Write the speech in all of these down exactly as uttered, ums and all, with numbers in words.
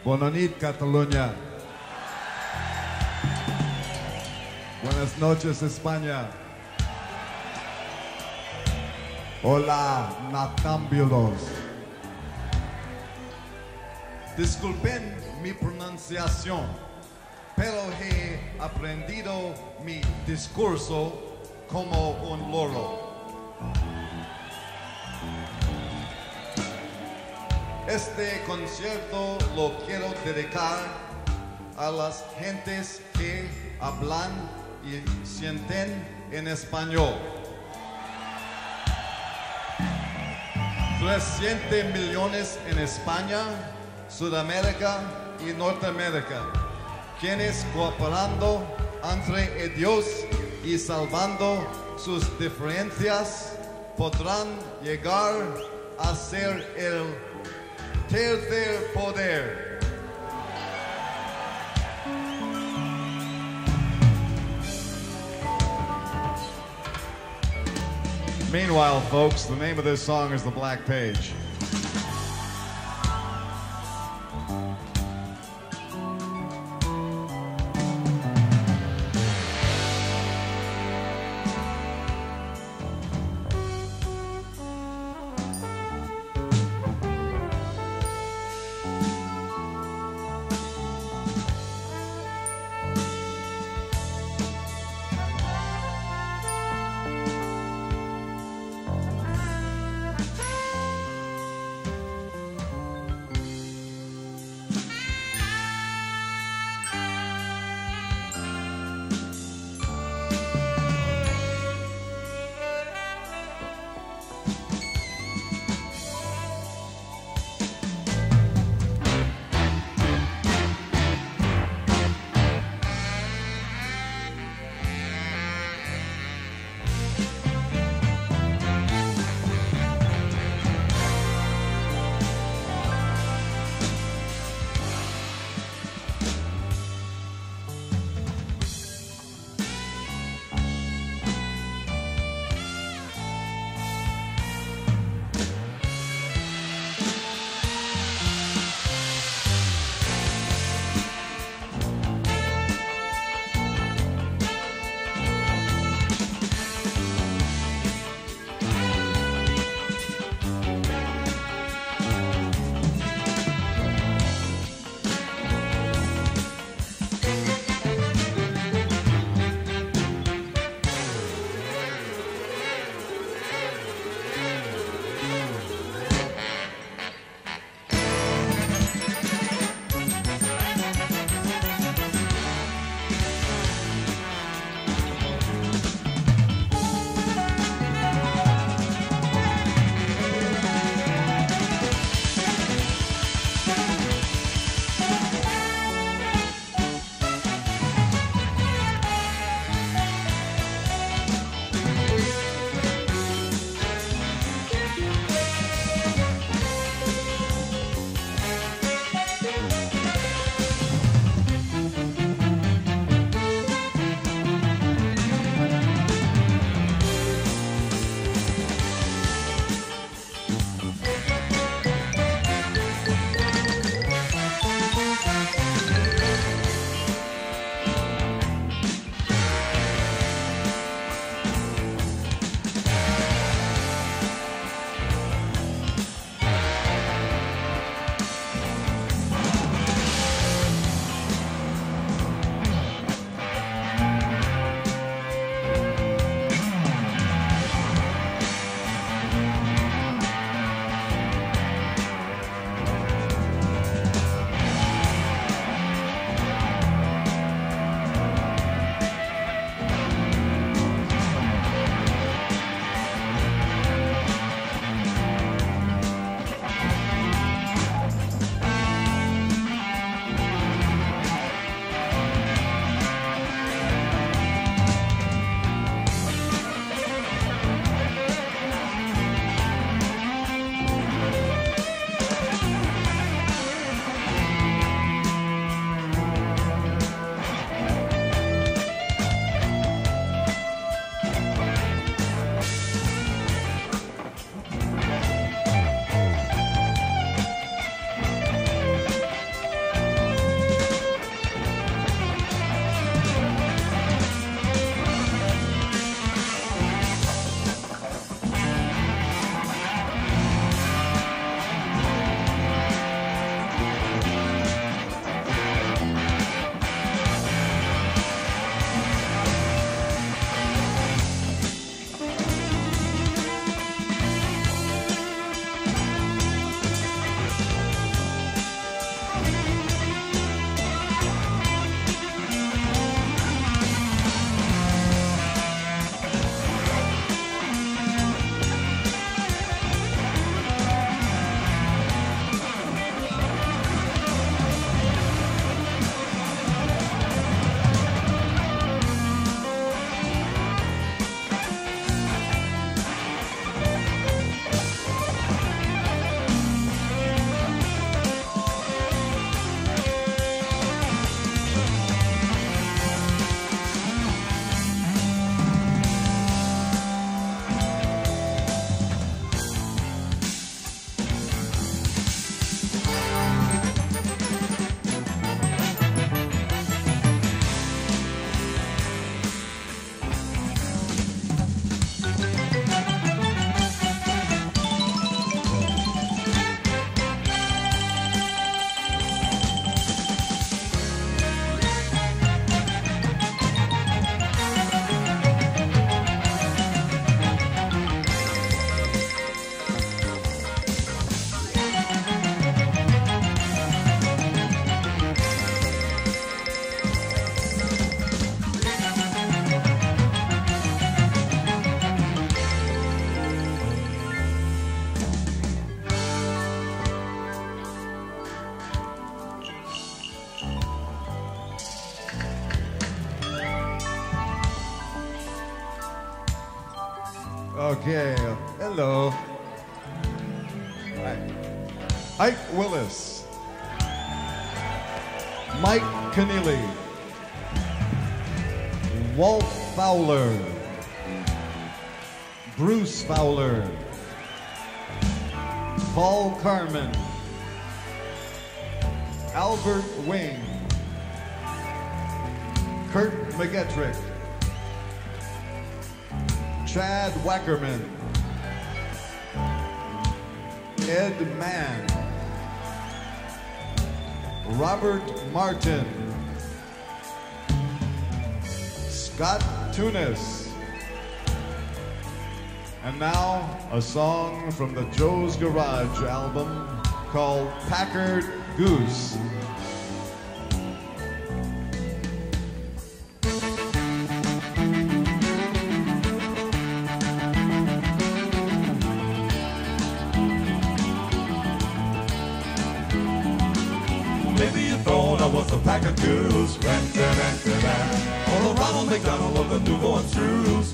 Bona nit, Cataluña. Buenas noches, España. Hola, noctámbulos. Disculpen mi pronunciación, pero he aprendido mi discurso como un loro. Este concierto lo quiero dedicar a las gentes que hablan y sienten en español. trescientos millones en España, Sudamérica y Norteamérica, quienes cooperando entre ellos y salvando sus diferencias podrán llegar a ser el tercer poder. Meanwhile, folks, the name of this song is The Black Page. Okay, hello. Hi. Ike Willis. Mike Keneally. Walt Fowler. Bruce Fowler. Paul Carmen. Albert Wing. Kurt McGettrick. Chad Wackerman. Ed Mann. Robert Martin. Scott Tunis. And now a song from the Joe's Garage album called Packard Goose. Maybe you thought I was a Packard Goose, or the Ronald McDonald of the Nouveau Abstruse.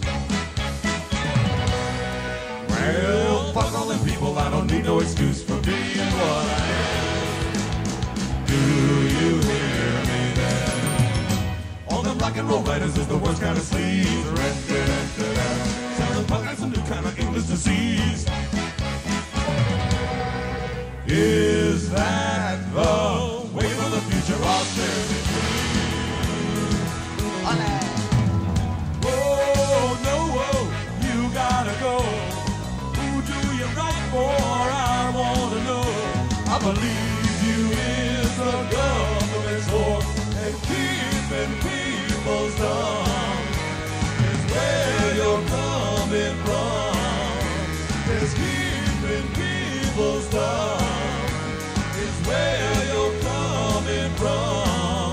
Well, fuck all them people, I don't need no excuse for being what I am. Do you hear me then? All them rock and roll writers is the worst kind of sleaze. Sounding punk like some new kind of English disease. Is that the way for the future of their Oh, no, oh, you gotta go. Who do you write for? I wanna know. I believe you is the government's whore, and keeping people's dumb is where you're coming from. Is keeping people's dumb is where you're coming from.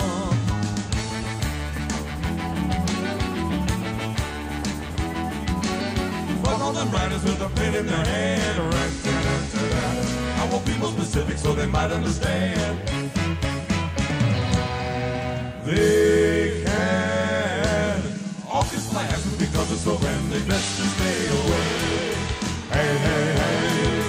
Fuck all them writers with a pen in their hand. I won't be more specific so they might understand. They can off this class because it's so friendly. Best to stay away. Hey, hey, hey.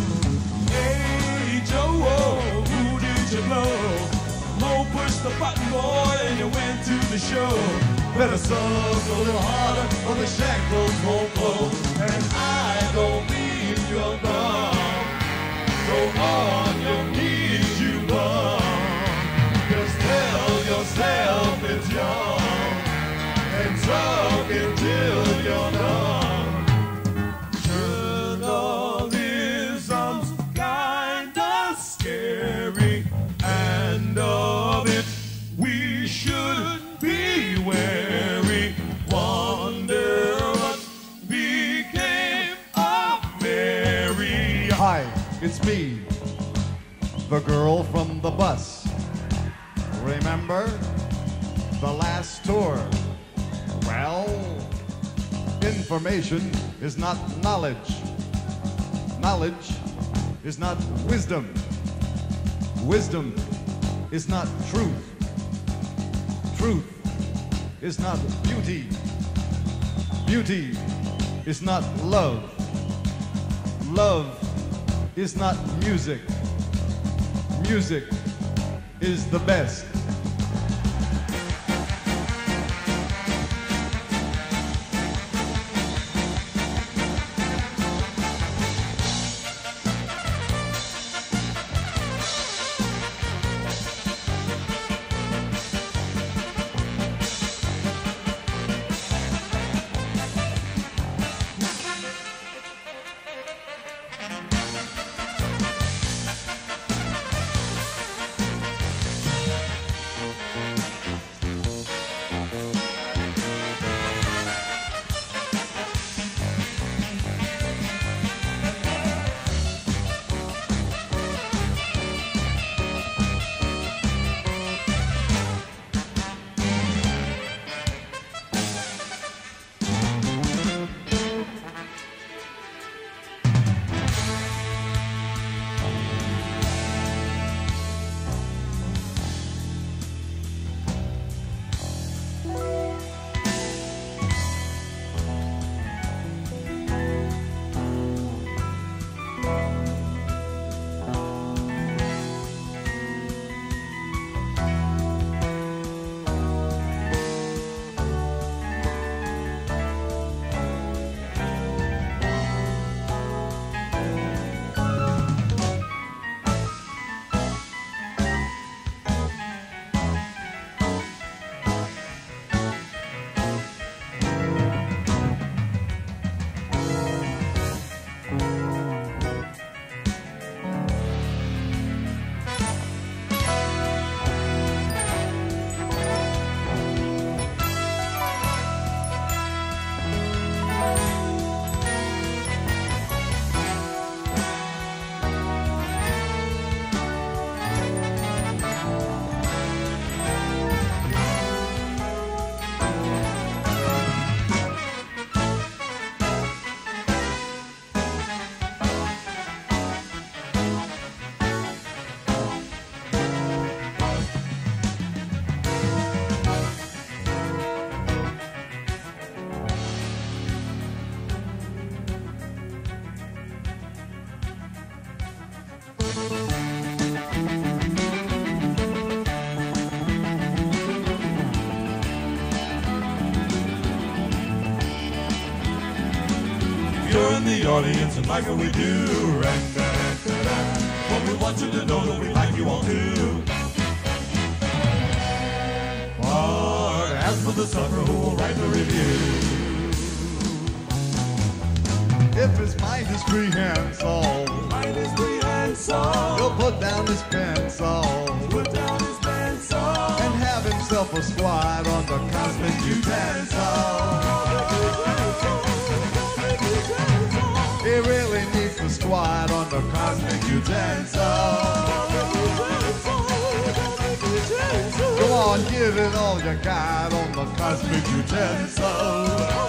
Hey, Joe, oh, who did you blow? Mo pushed the button, boy, and you went to the show. Better suck a little harder or the shackles won't blow. And I don't mean you're dumb. So on your knees you bum. Just tell yourself it's young and suck until you're numb. Journalism's kinda scary, and of it we should be wary. Wonder what became of Mary. Hi, it's me, the girl from the bus. Remember the last tour? Well, information is not knowledge. Knowledge is not wisdom. Wisdom is not truth. Truth is not beauty. Beauty is not love. Love is not music. Music is the best. You're in the audience and like what we do, what we want you to know that we like you all too. But as for the sucker who will write the review, if his mind is free and soul, mind is free and soul, he'll put down his pencil, put down his pencil, and have himself a squad on the cosmic utensil. He really needs the squad on the cosmic utensil. Come on, give it all you got on the cosmic utensil.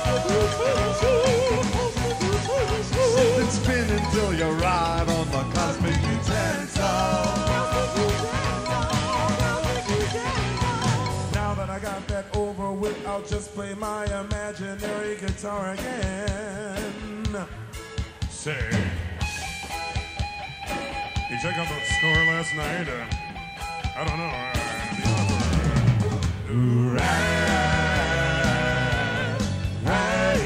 Sit and spin until you ride on the cosmic utensil. Now that I got that over with, I'll just play my imaginary guitar again. Say, you check out the score last night? Uh, I don't know. Uh, right, right,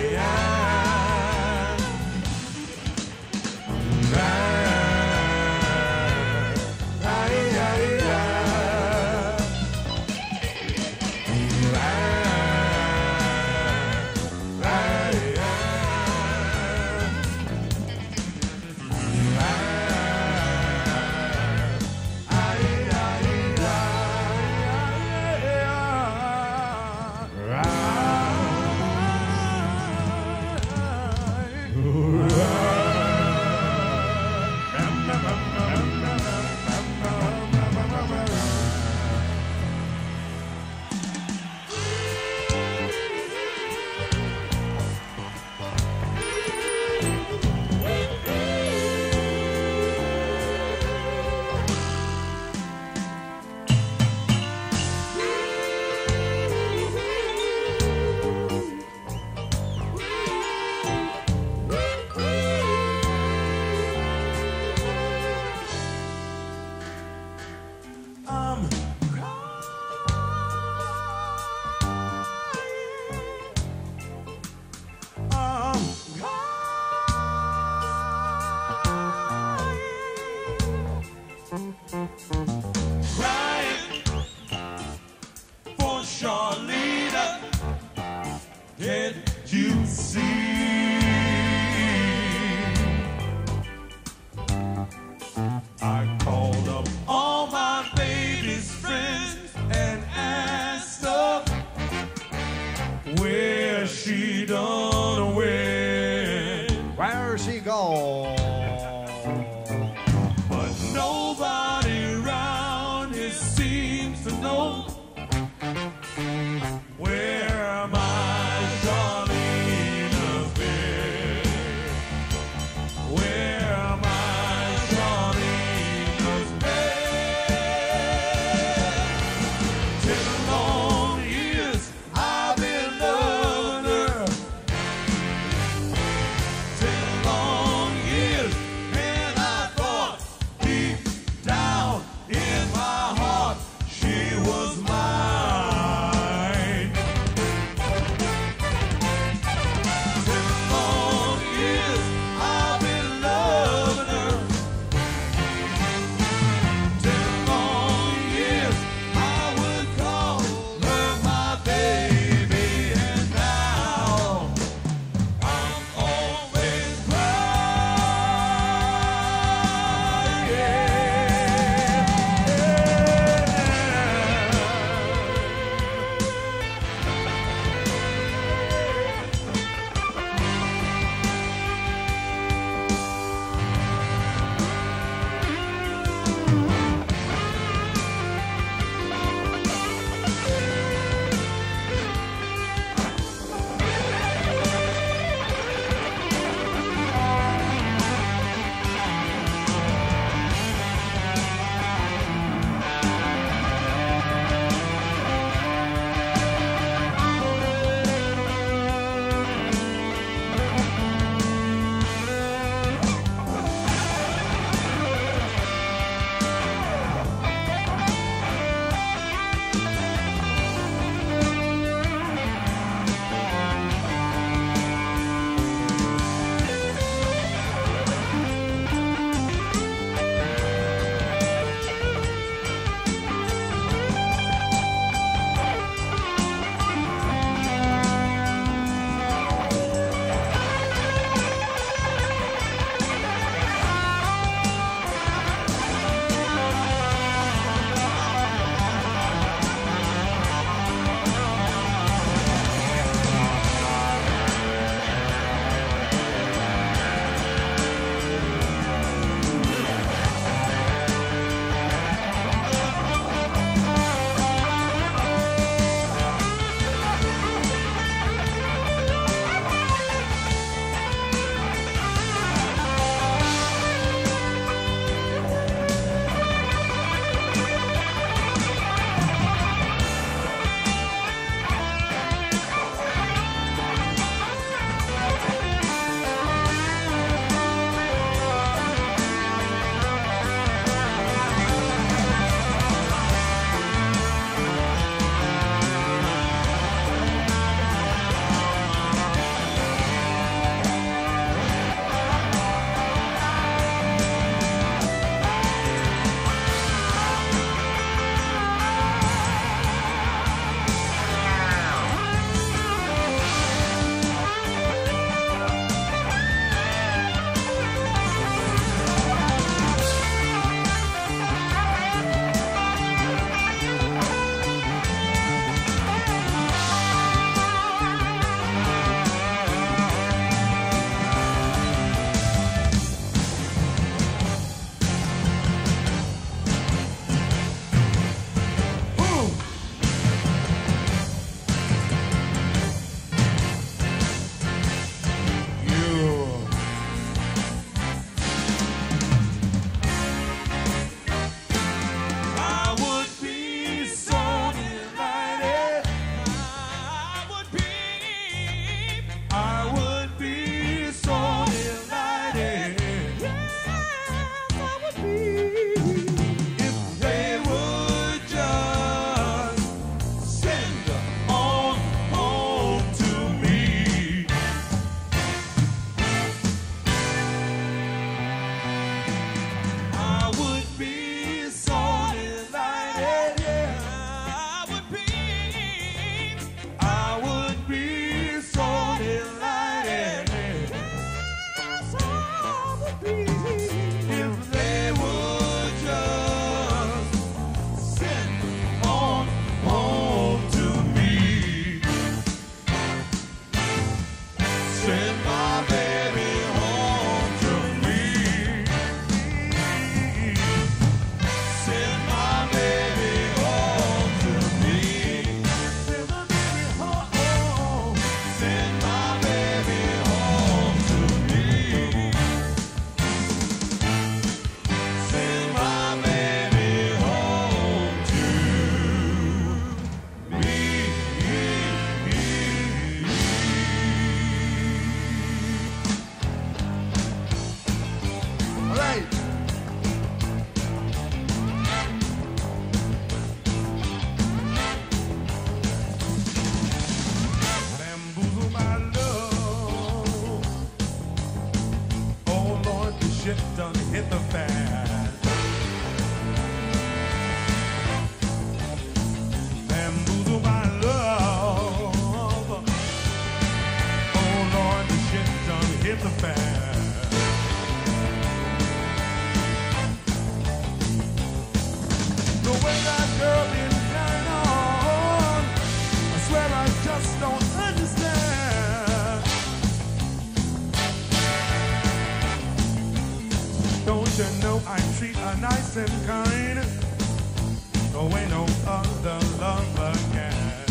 Don't you know I treat her nice and kind? There ain't no other lover can.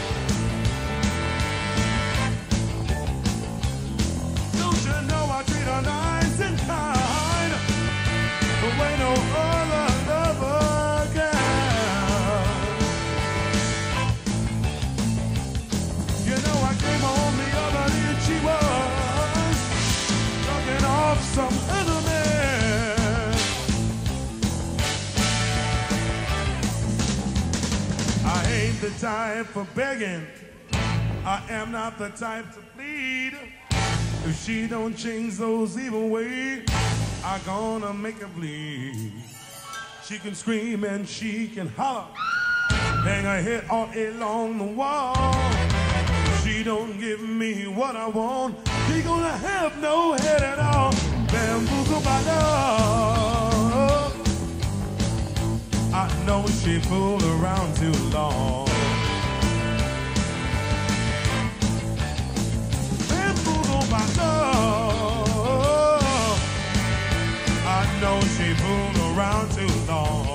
Don't you know I treat her nice and kind? There ain't no other lover can. You know I came home the other day and she was talking off some other man. I ain't the type for begging. I am not the type to plead. If she don't change those evil ways, I gonna make her bleed. She can scream and she can holler, hang her head all along the wall. If she don't give me what I want, she gonna have no head at all. Bamboozled by love. I know she fooled around too long. Bamboozled by love. I know she fooled around too long.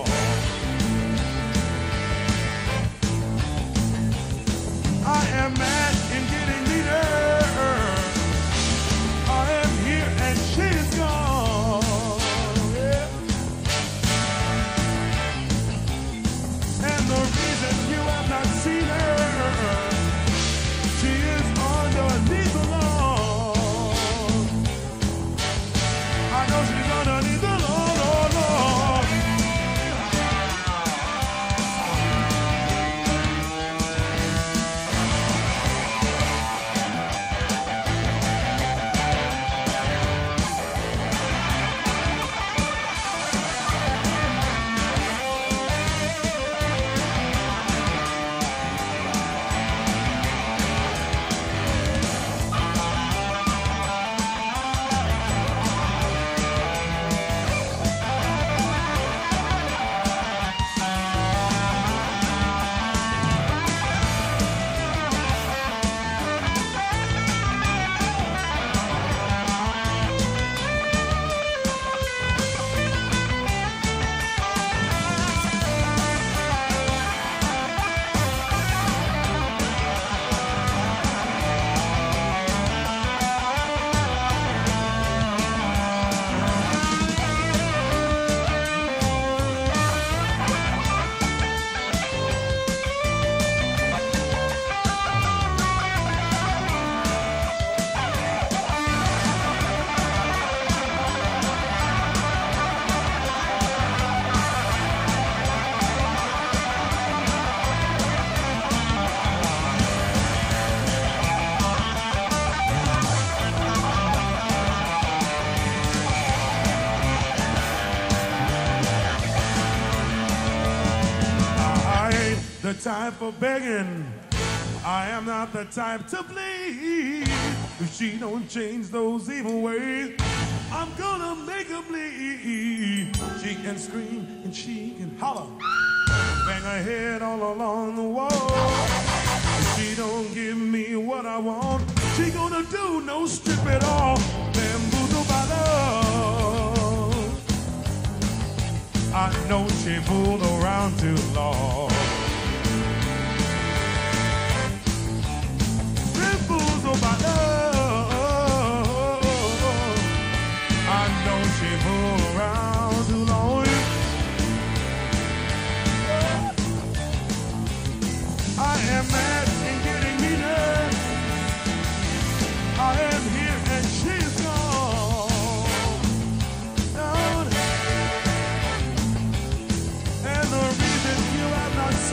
I am mad in getting meaner. I am here and she is gone. Yeah. And the reason you have not seen her, she is underneath the lawn. I know she's underneath the lawn, Lord, Lord. The type for begging, I am not the type to bleed. If she don't change those evil ways, I'm gonna make her bleed. She can scream and she can holler, bang her head all along the wall. If she don't give me what I want, she gonna do no strip at all. Bamboozled by love. I know she fooled around too long. Bamboozled by love. I know she fooled around too long. I am mad and getting meaner. I am here and she's gone. Down. And the reason you have not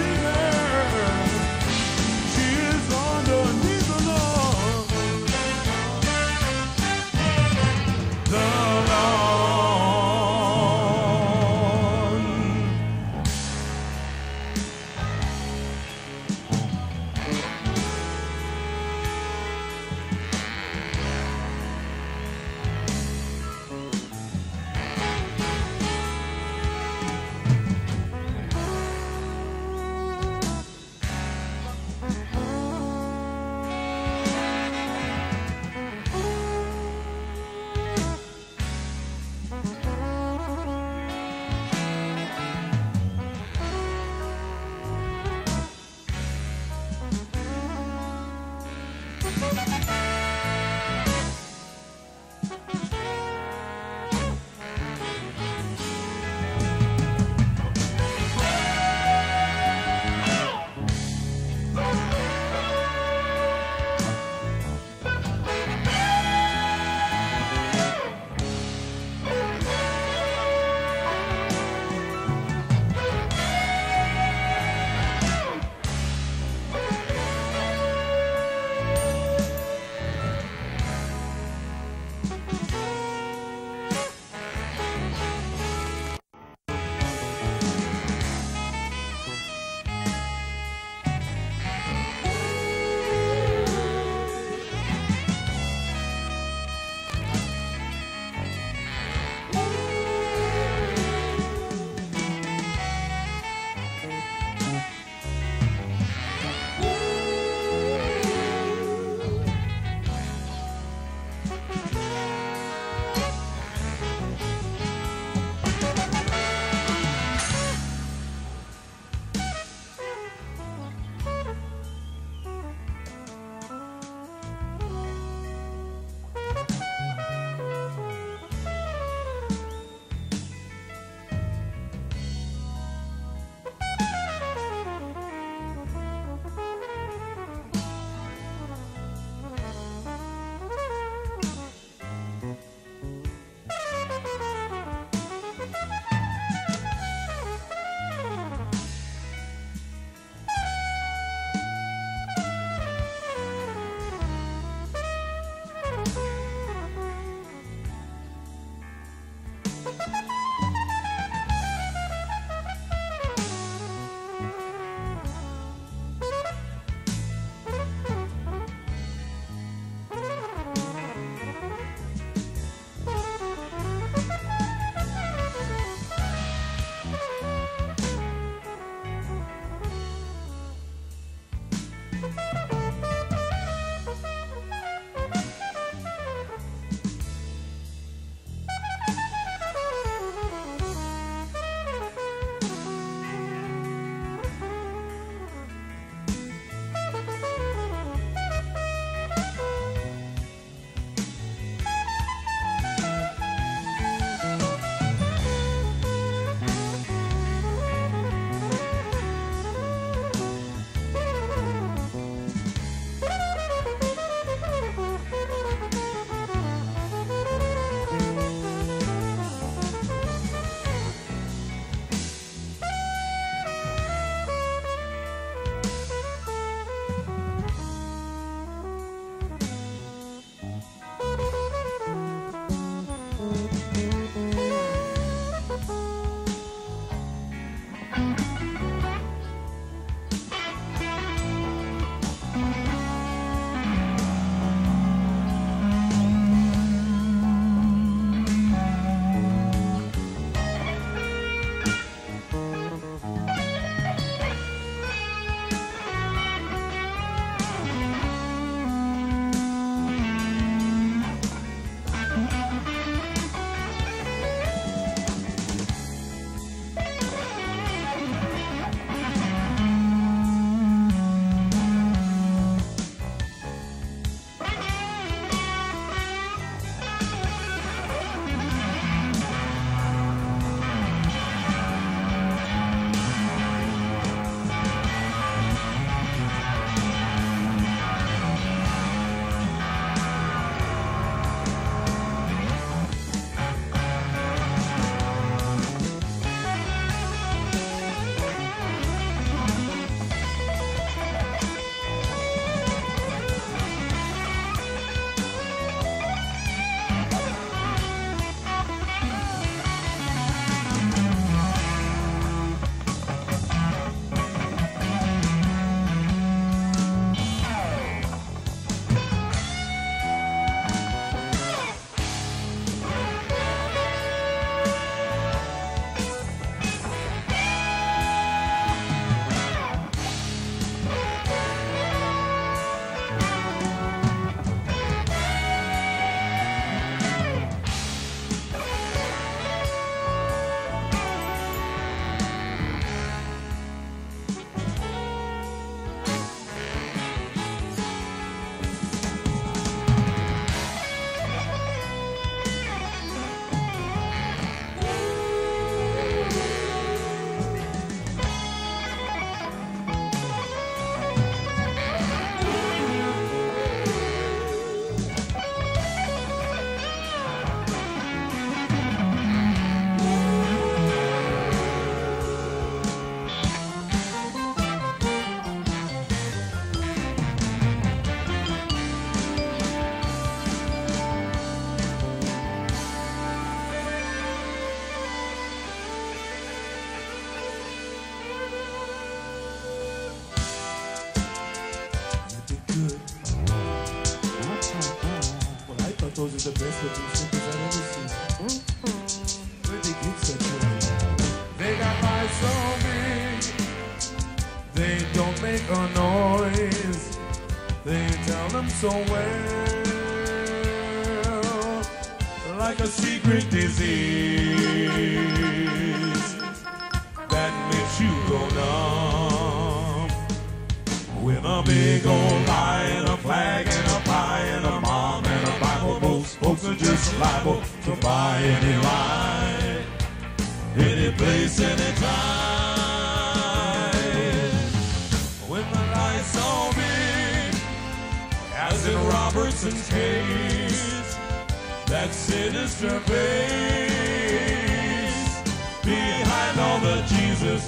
the best looking strippers I've ever seen. Where'd they get such ones? They got eyes so big, they don't make a noise. They tell them so well, like a secret disease that makes you go numb. With a big old lie and a flag and a pie and a mom and a Bible, most folks are just liable to buy any lie, any place, any time. When the lights all big, as in Robertson's case, that sinister face behind all the Jesus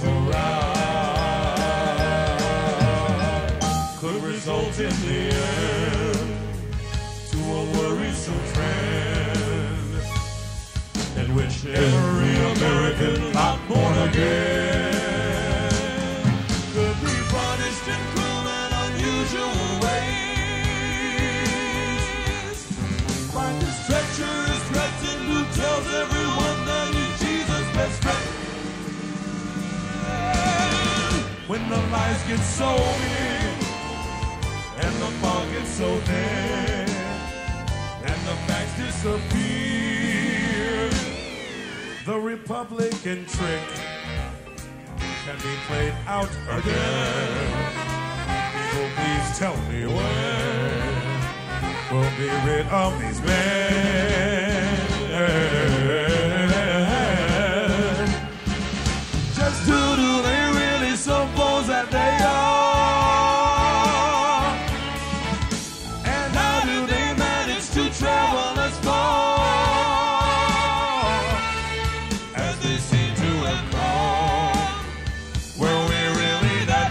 around could result in the end to a worrisome trend in which every American not born again could be punished in cruel and unusual ways by this treacherous threaten who tells everyone that he's Jesus' best friend. When the lies get so big and the fog gets so thin and the facts disappear, the Republican trick can be played out again. People, please tell me when we'll be rid of these men. Just who do they really suppose that they are? And how do they manage to travel as far as they seem to have gone? Were we really that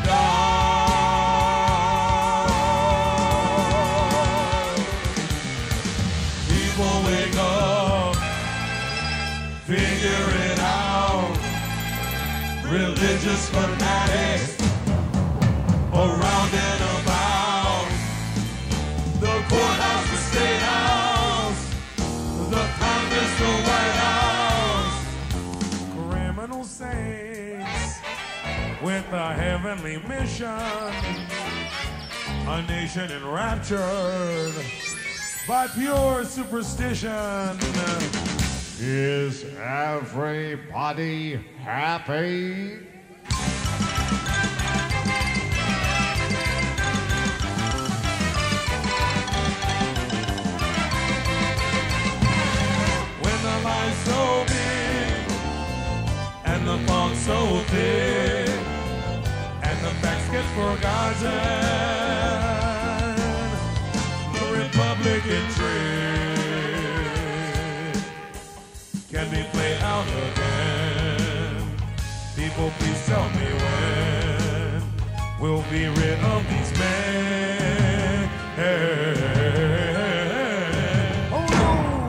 dark? People wake up, figure it out. Religious fanatics around and about the courthouse, the state house, the Congress, the White House. Criminal saints with a heavenly mission, a nation enraptured by pure superstition. Is everybody happy? When the lies so big and the fog so thick and the facts get forgotten, the Republican trick can be played out again. People, please tell me when we'll be rid of these men. Oh no!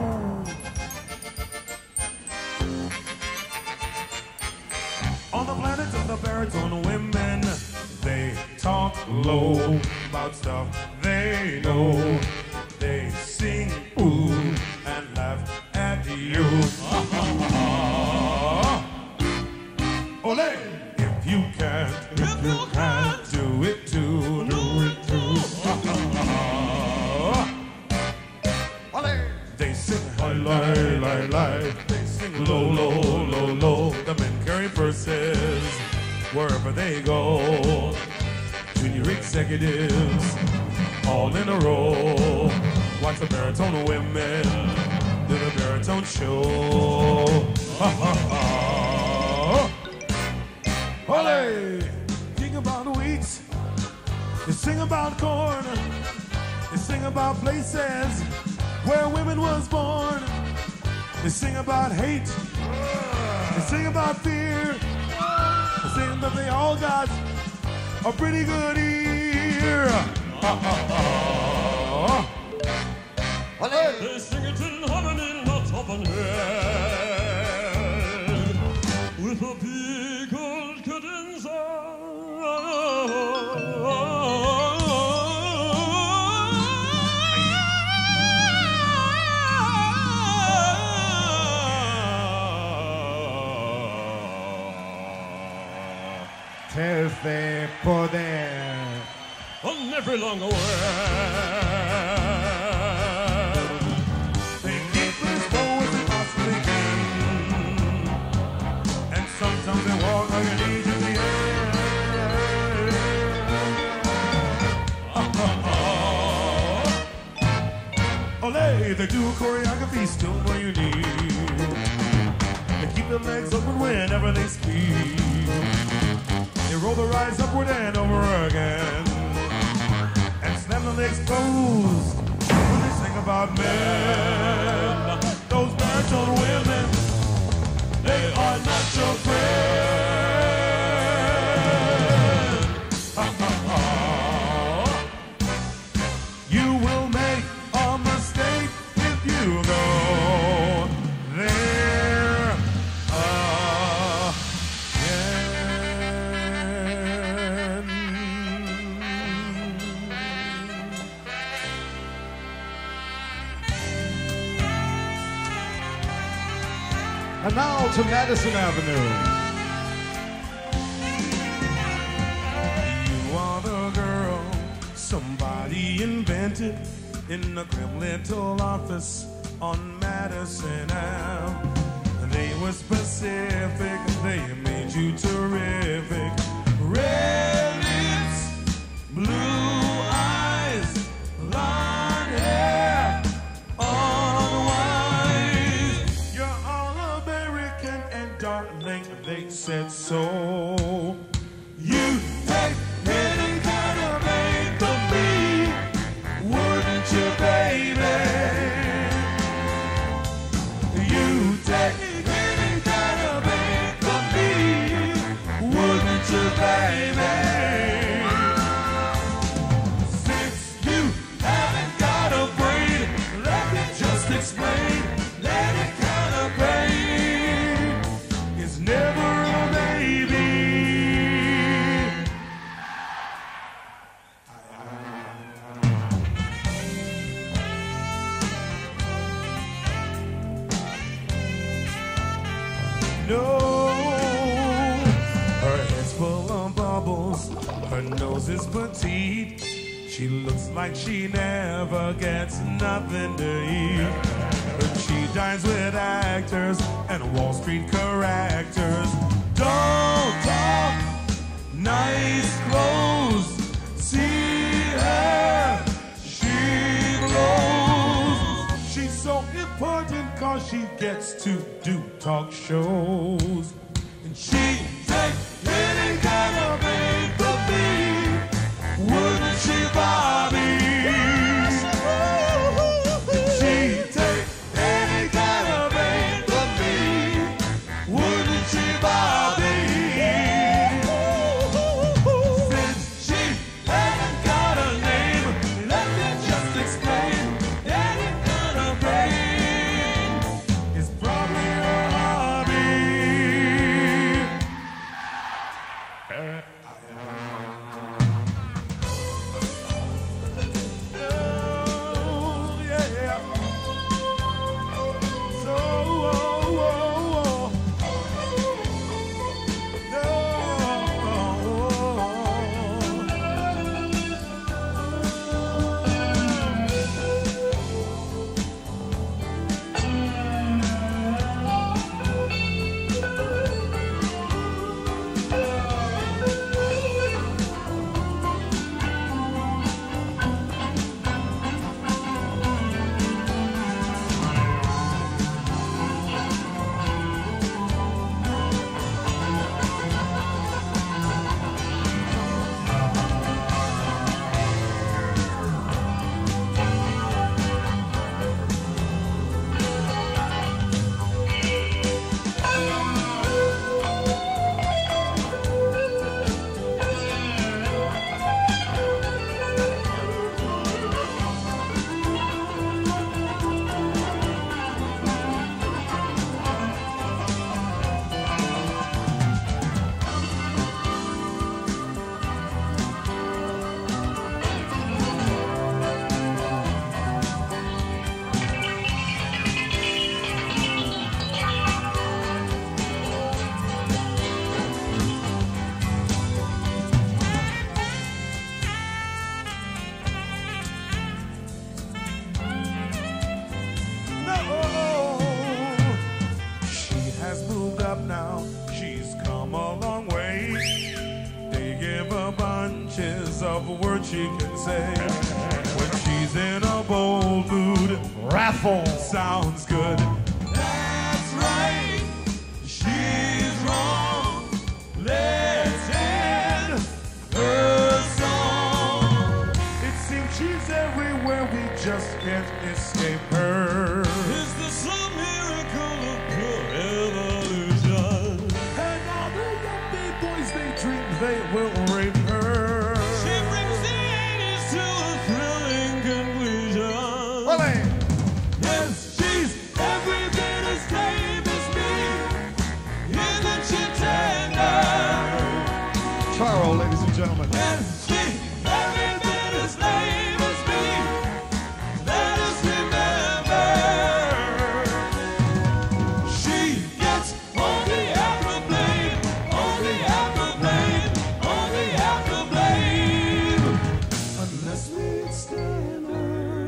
On the planet of the baritone women, they talk low about stuff they know. They sing ooh and laugh at you. Ole! If you can't, if you can't do it too, do it too. Ole! They sing high, lie, lie, lie. They sing low, low, low, low. The men carry purses wherever they go. Junior executives all in a row. Watch the baritone women do the baritone show. Ha ha ha. Ole! Sing about wheat. They sing about corn. They sing about places where women was born. They sing about hate. They sing about fear. They sing that they all got a pretty good ear. Ha ha ha. They sing it in harmony, not open head, with a big old cadenza. Terce poder. On every long way. They keep as low as they possibly can, and sometimes they walk like an angel in the air. Olé, they do choreography still where you need. They keep their legs open whenever they speak. They roll their eyes upward and over again, and slam their legs closed when they sing about men. Those baritone women, they are not your friend. Ha, ha, ha. You will make a mistake if you go there again. And now to Madison Avenue. You are the girl somebody invented in the grim little office on Madison Ave. They were specific, they made you terrific. Red lips, blue eyes, blonde hair, all white. You're all American and darling, they said so. You take any kind of aim from me, wouldn't you, baby? You take any kind of aim from me, wouldn't you, baby? Since you haven't got a brain, let me just explain that it kind of pain is never a baby. No, her head's full of bubbles, her nose is petite. She looks like she never gets nothing to eat. But she dines with actors and Wall Street characters. Don't talk, nice clothes. See her, she glows. She's so important cause she gets to do talk shows. And she takes any kind of aim from me, wouldn't she, Bobby? She takes any kind of aim from me, wouldn't she, Bobby? Since she hasn't got a name, let me just explain. Any kind of pain is probably her hobby. Oh, yeah. So, oh, oh, oh. she can say. When she's in a bold mood, raffle sounds good. That's right, she's wrong. Let's end her song. It seems she's everywhere, we just can't escape her. Is this some miracle of pure evolution? And all the young big boys they dream they will rape her. She brings the eighties to a thrilling conclusion. Well, hey. Yes, she's every bit as tame as me. Isn't she tender? Charo, ladies and gentlemen. Yes, she's every bit as lame as me. Let us remember, she gets on the after blame, on the after blame, on the after blame. Unless we extend her.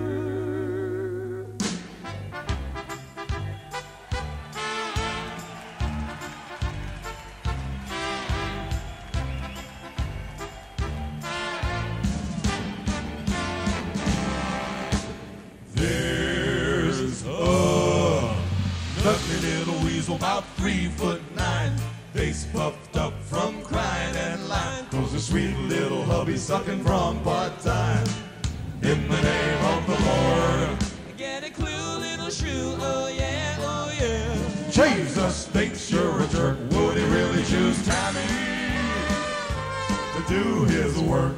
There's a lovely little weasel about three foot nine, face puffed up from crying and lying, 'cause her sweet little hubby sucking from part-time. In the name of the Lord, get a clue, little shrew, oh yeah, oh yeah. Jesus thinks you're a jerk, would he really choose Tammy to do his work?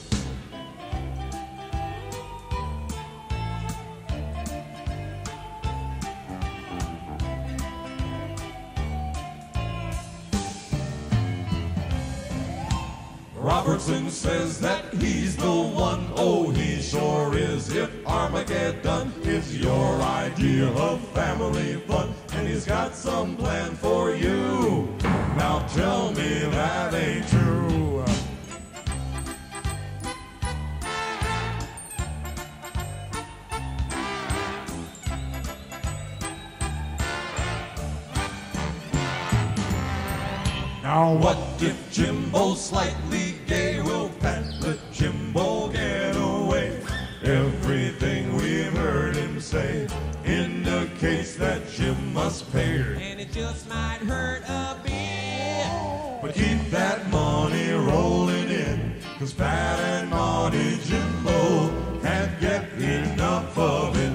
Robertson says that he's the one, oh he sure is. If Armageddon is your idea of family fun, and he's got some plan for you, now tell me that ain't true. Now what if Jimbo's slightly gay? Will Pat let Jimbo get away? Everything we've heard him say indicates that Jim must pay her, and it just might hurt a bit. But keep that money rolling in, 'cause Pat and naughty Jimbo can't get enough of it.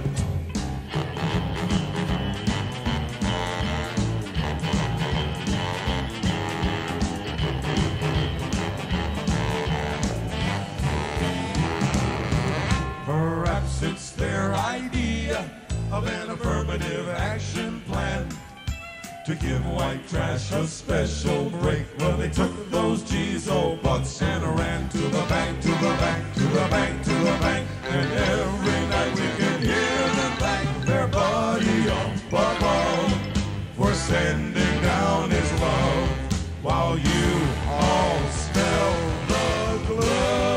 Perhaps it's their idea of an affirmative action plan to give white trash a special break. Well, they took those G's, oh bucks, and ran to the bank, to the bank, to the bank, to the bank. And every night we can hear them thank their buddy up above for sending down his love, while you all smell the glove.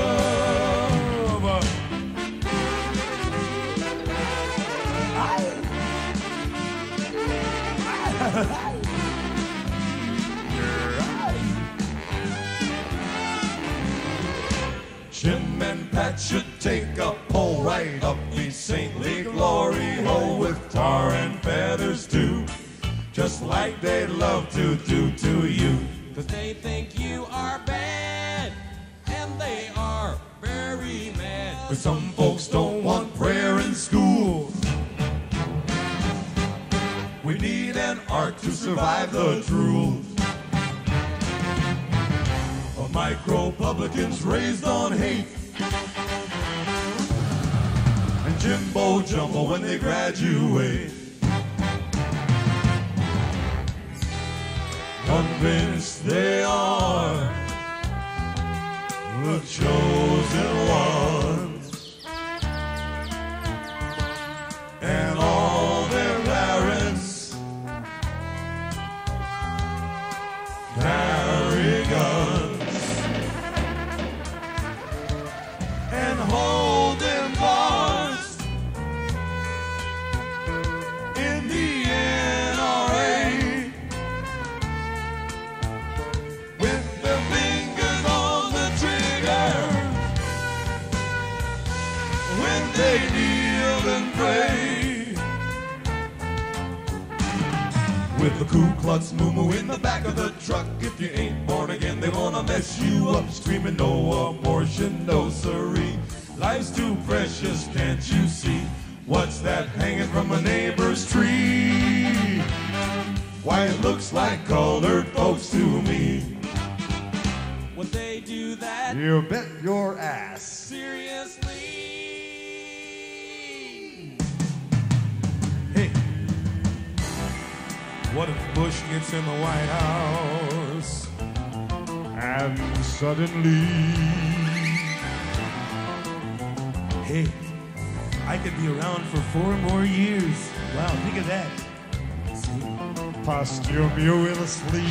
Jim and Pat should take a pull right up the saintly glory hole with tar and feathers too, just like they love to do to you. 'Cause they think you are bad, and they are very mad. But some folks don't want prayer in school. We need an art to survive the truth of micro-publicans raised on hate, and Jimbo Jumbo when they graduate. Convinced they are the chosen ones, and all their parents carry guns and hold them bars in the N R A with their fingers on the trigger with the Ku Klux Moo-Moo in the back of the truck. If you ain't born again, they wanna mess you up, screaming no abortion, no siree. Life's too precious, can't you see? What's that hanging from a neighbor's tree? Why, it looks like colored folks to me. Would they do that? You bet your ass. Seriously? Hey, what if Bush gets in the White House? And suddenly, hey, I could be around for four more years. Wow, think of that. See? posthumously.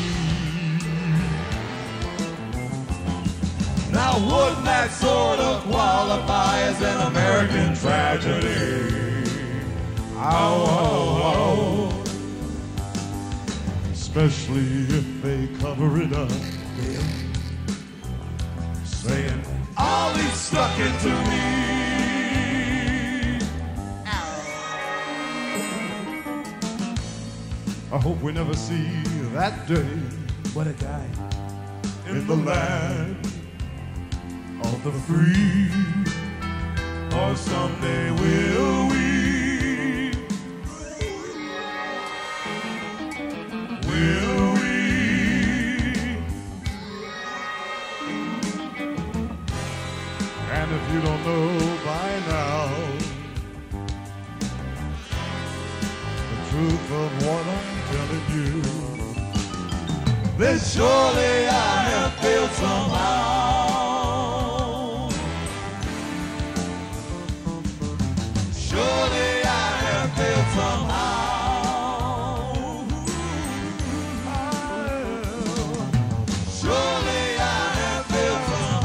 Now wouldn't that sort of qualify as an American tragedy? Oh, oh, oh. Especially if they cover it up, saying, Ollie stuck it to me. I hope we never see that day. What a guy. In, in the land of the free, or someday will we, will we, and if you don't know by now the truth of what I'm telling you, then surely I have failed somehow. Surely I have failed somehow. Surely I have failed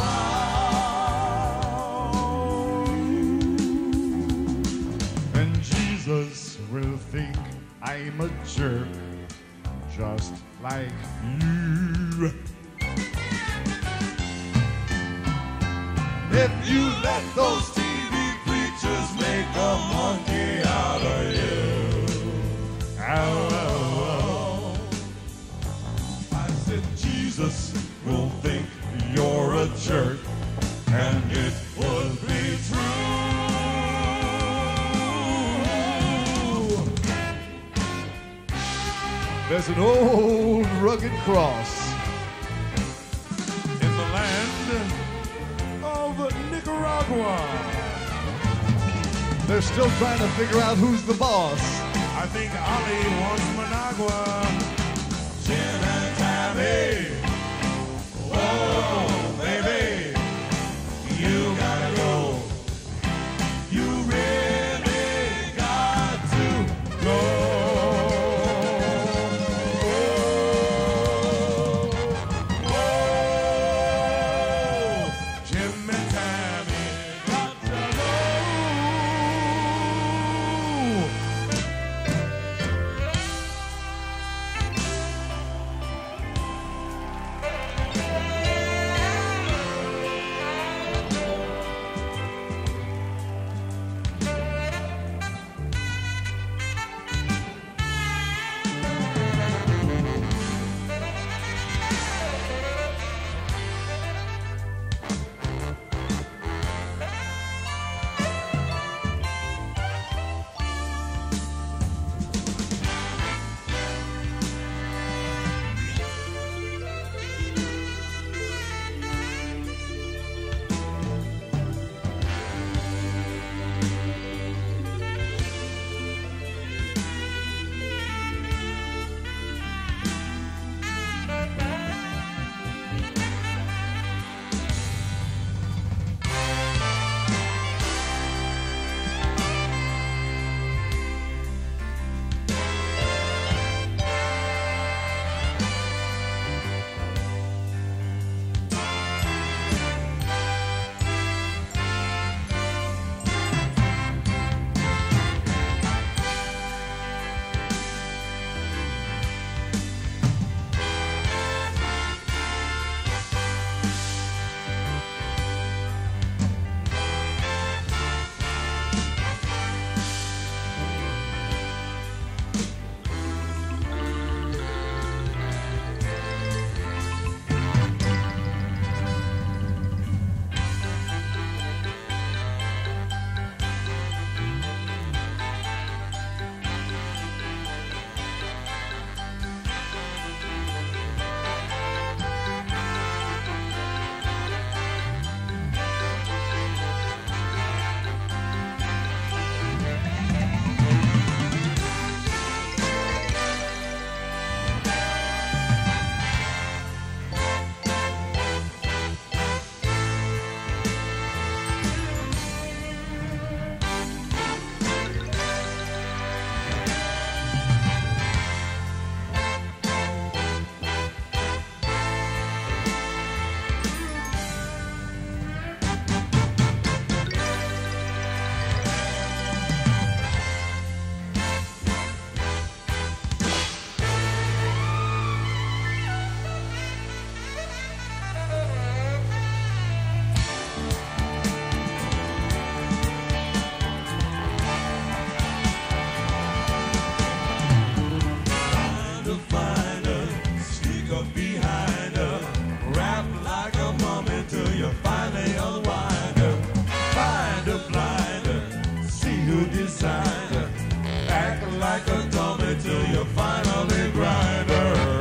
somehow. and Jesus will think I'm a jerk, just like you. If you let those T V preachers make a monkey out of you. Ow, ow, ow. I said Jesus will think you're a jerk, and it would be true. There's an old rugged cross In the land of Nicaragua, they're still trying to figure out who's the boss. I think Ali wants Managua, Gin and Tabby. Oh, baby, you gotta go. You really got to go. Oh, Jim and Tammy got to go. up behind her. Wrap like a mummy till you finally unwind her. Find her, blind her, see who designed her. Act like a dummy till you finally grind her.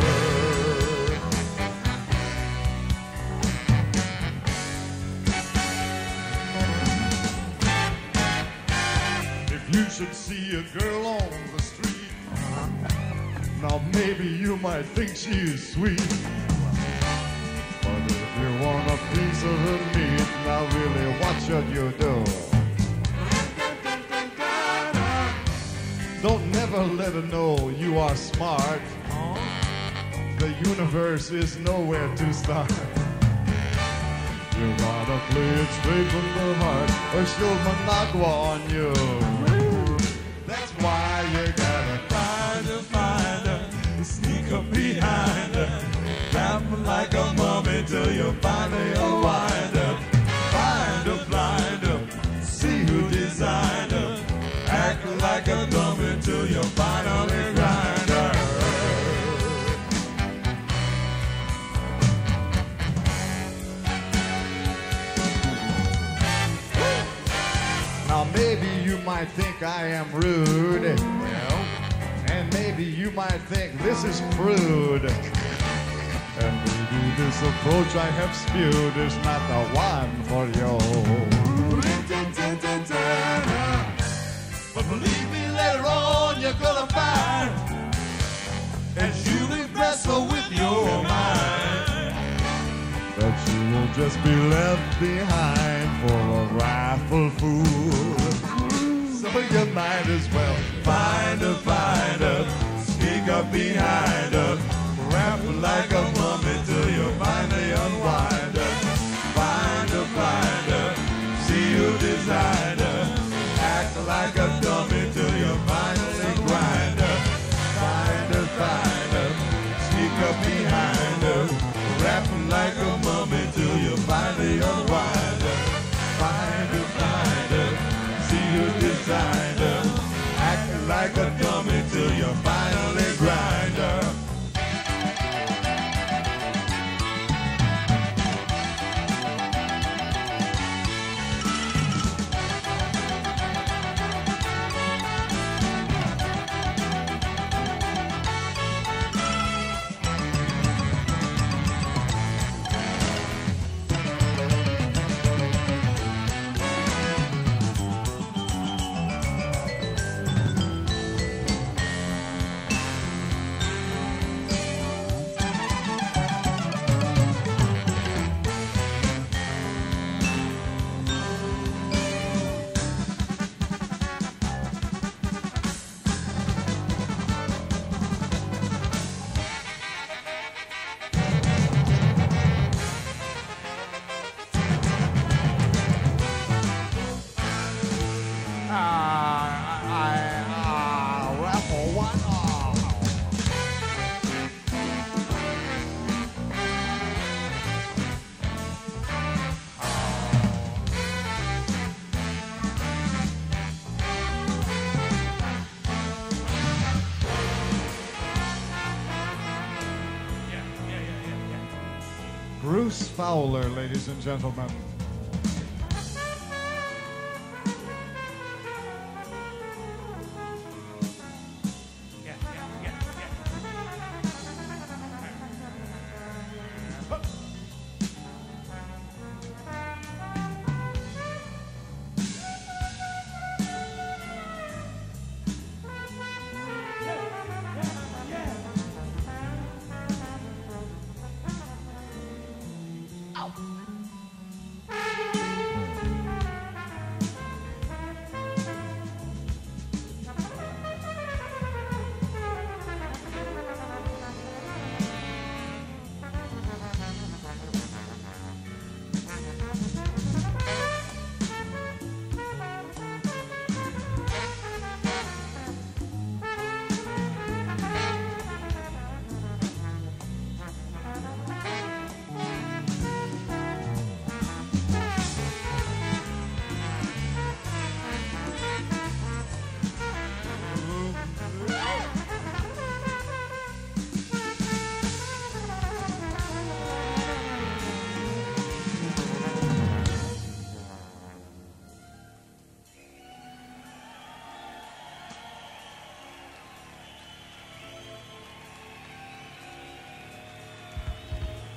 If you should see a girl on the street, now maybe you might think she's sweet. But if you want a piece of her meat, now really watch what you do. Don't never let her know you are smart. The universe is nowhere to start. You gotta play it straight from the heart, or she'll managua on you. That's why you gotta find her, find her, sneak up behind her, wrap her like a mummy till you finally unwind her. Find her, blind her, see who designed her, act like a dummy till you finally grind her. Now maybe you might think I am rude, well, and maybe you might think this is crude, and maybe this approach I have spewed is not the one for you. But believe me, later on you're gonna find, as you wrestle with your mind, that you will just be left behind for a rifle fool. So you might as well find her, find her, sneak up behind her, wrap her like a mummy till you finally unwind her. Find her, find her, see who designed her, act like a dummy till you finally grind her. Find her, find her, sneak up behind her, wrap her like a mummy till you finally unwind her. Find her, find her, see who designed her, act like a dummy till you finally grind her. Bruce Fowler, ladies and gentlemen.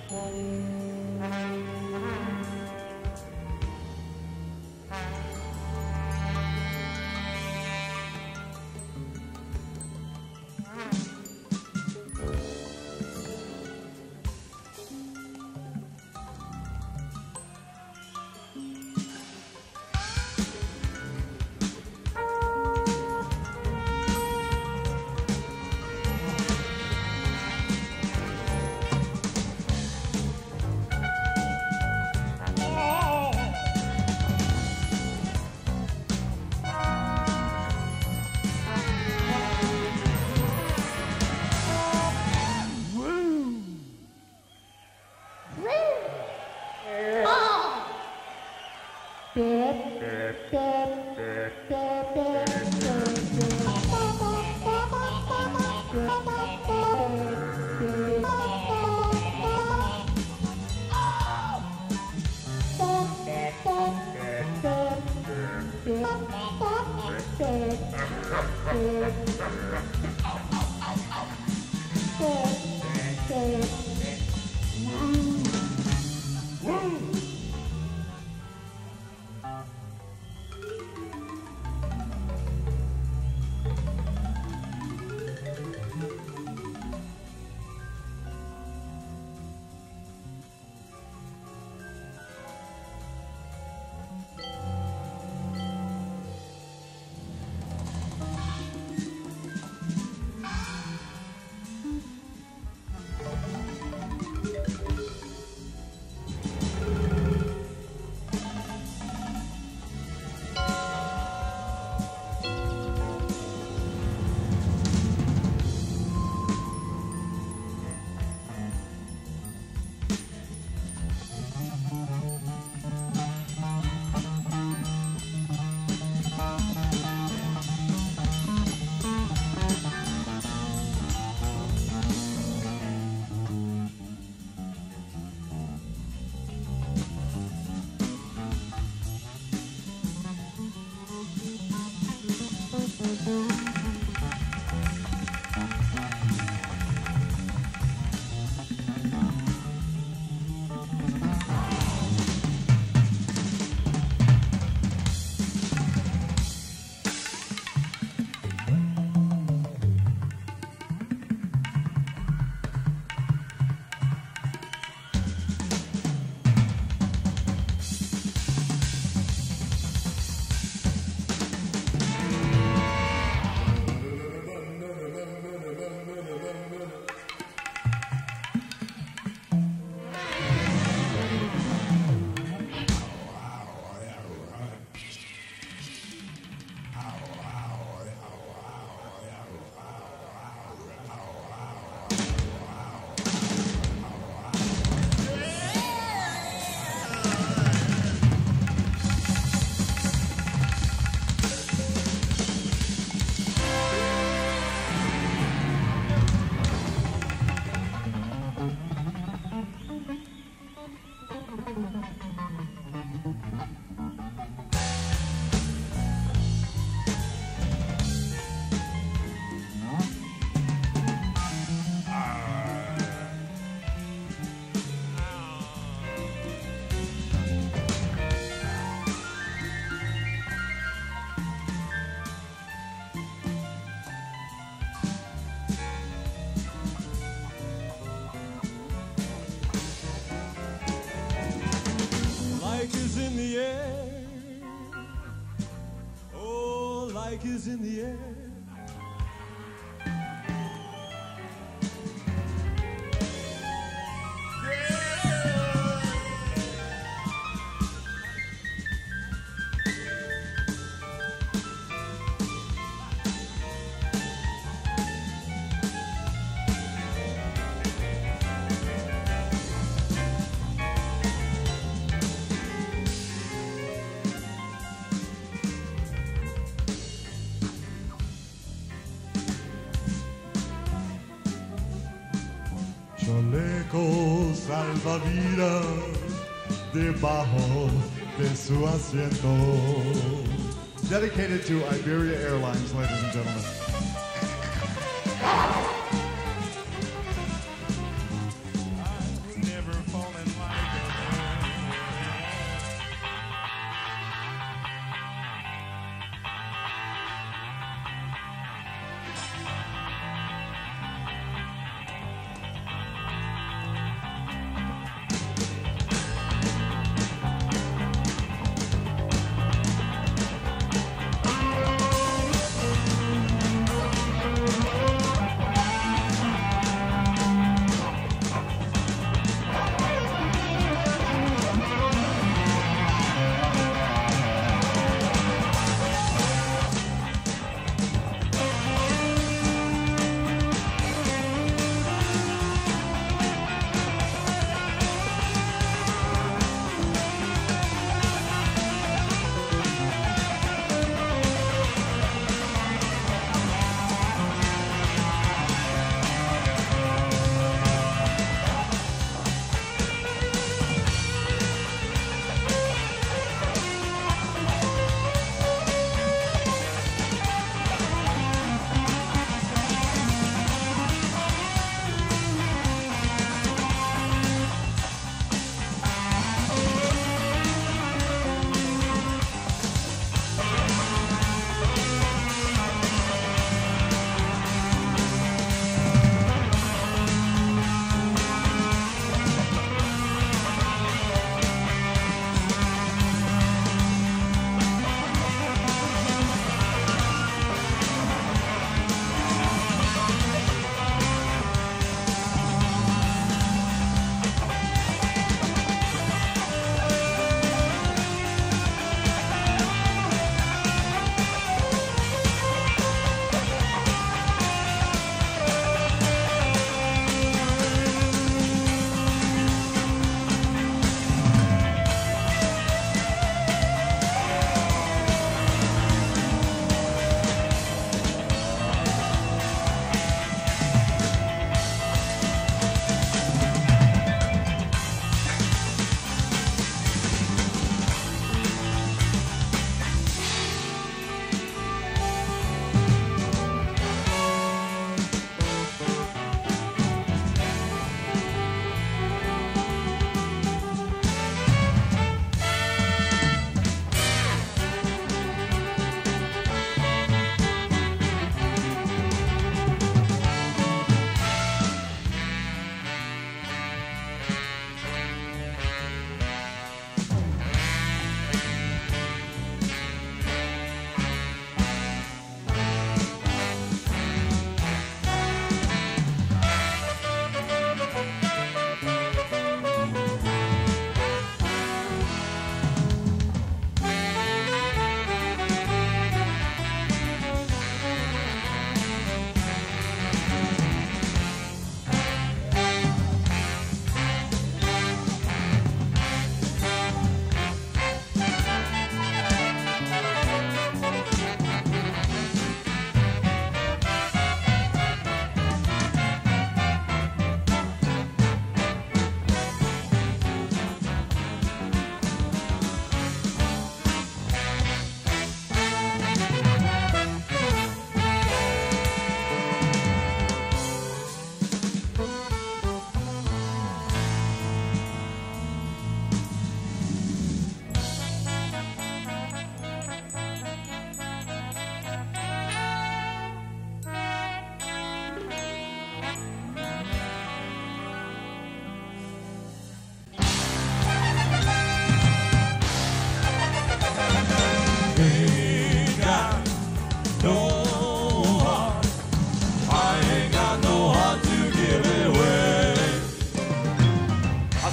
Is in the air. Chaleco salvavidas debajo de su asiento. Dedicated to Iberia Airlines, ladies and gentlemen. I never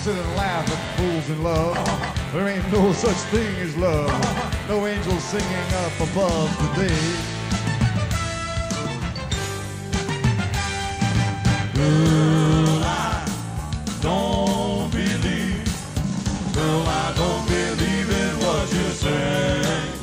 sit and laugh at fools in love. There ain't no such thing as love. No angels singing up above today. Girl, I don't believe. Girl, I don't believe in what you say.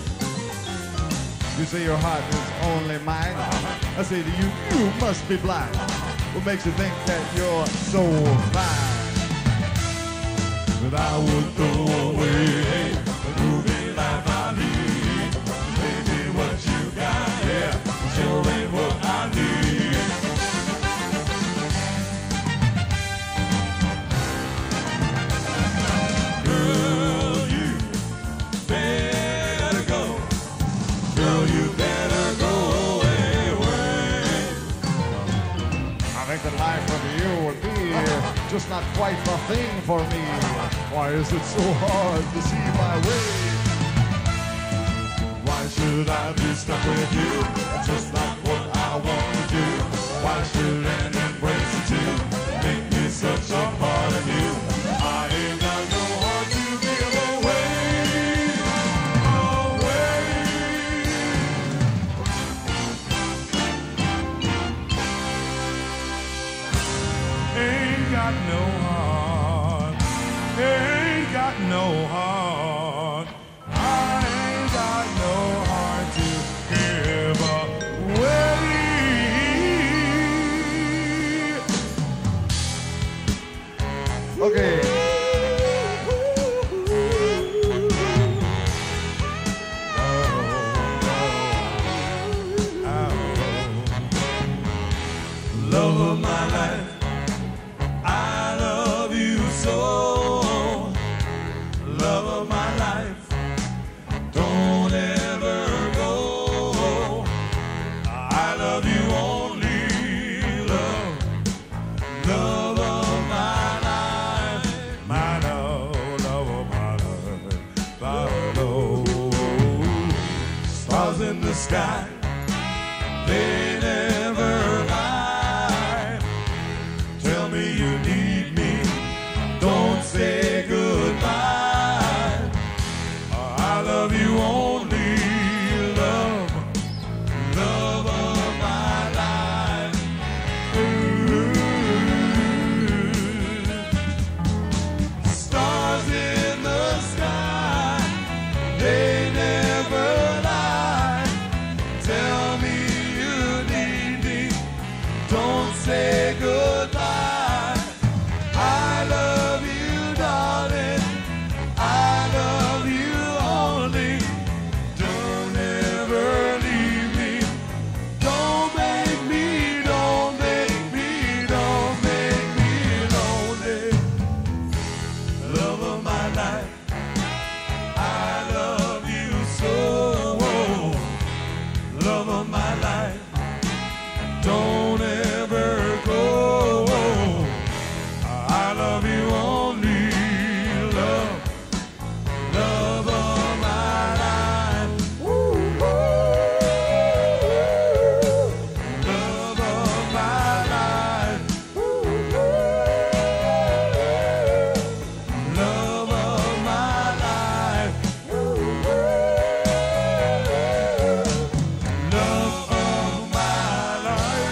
You say your heart is only mine. I say to you, you must be blind. What makes you think that you're so fine? That I would throw away the groovy life I lead. Baby, what you got, yeah, sure ain't what I need. Girl, you better go. Girl, you better go away, away. I think the life of you would be just not quite the thing for me. Why is it so hard to see my way? Why should I be stuck with you? It's just not what I want to do. Why should an embrace of you make me such a part of you? I ain't got no heart to give away, away. Ain't got no heart. Ain't got no heart. I ain't got no heart to give away. Okay. Love of my life, I love you so. Love of my life, don't ever go. I love you only, love, love of my life, my love, love of my life, my love. Stars in the sky, they never lie. Tell me you need me, don't say goodbye. I love you only, love, love of my life. Ooh. Stars in the sky, they never lie. Tell me you need me, don't say goodbye. I love you, darling, I love you only. Don't ever leave me, don't make me, don't make me, don't make me lonely. Love of my life, I love you so. Love of my life, don't ever go. I love you only, love, love of my life. Woo, love of my life. Woo, love of my life. Woo, love of my life.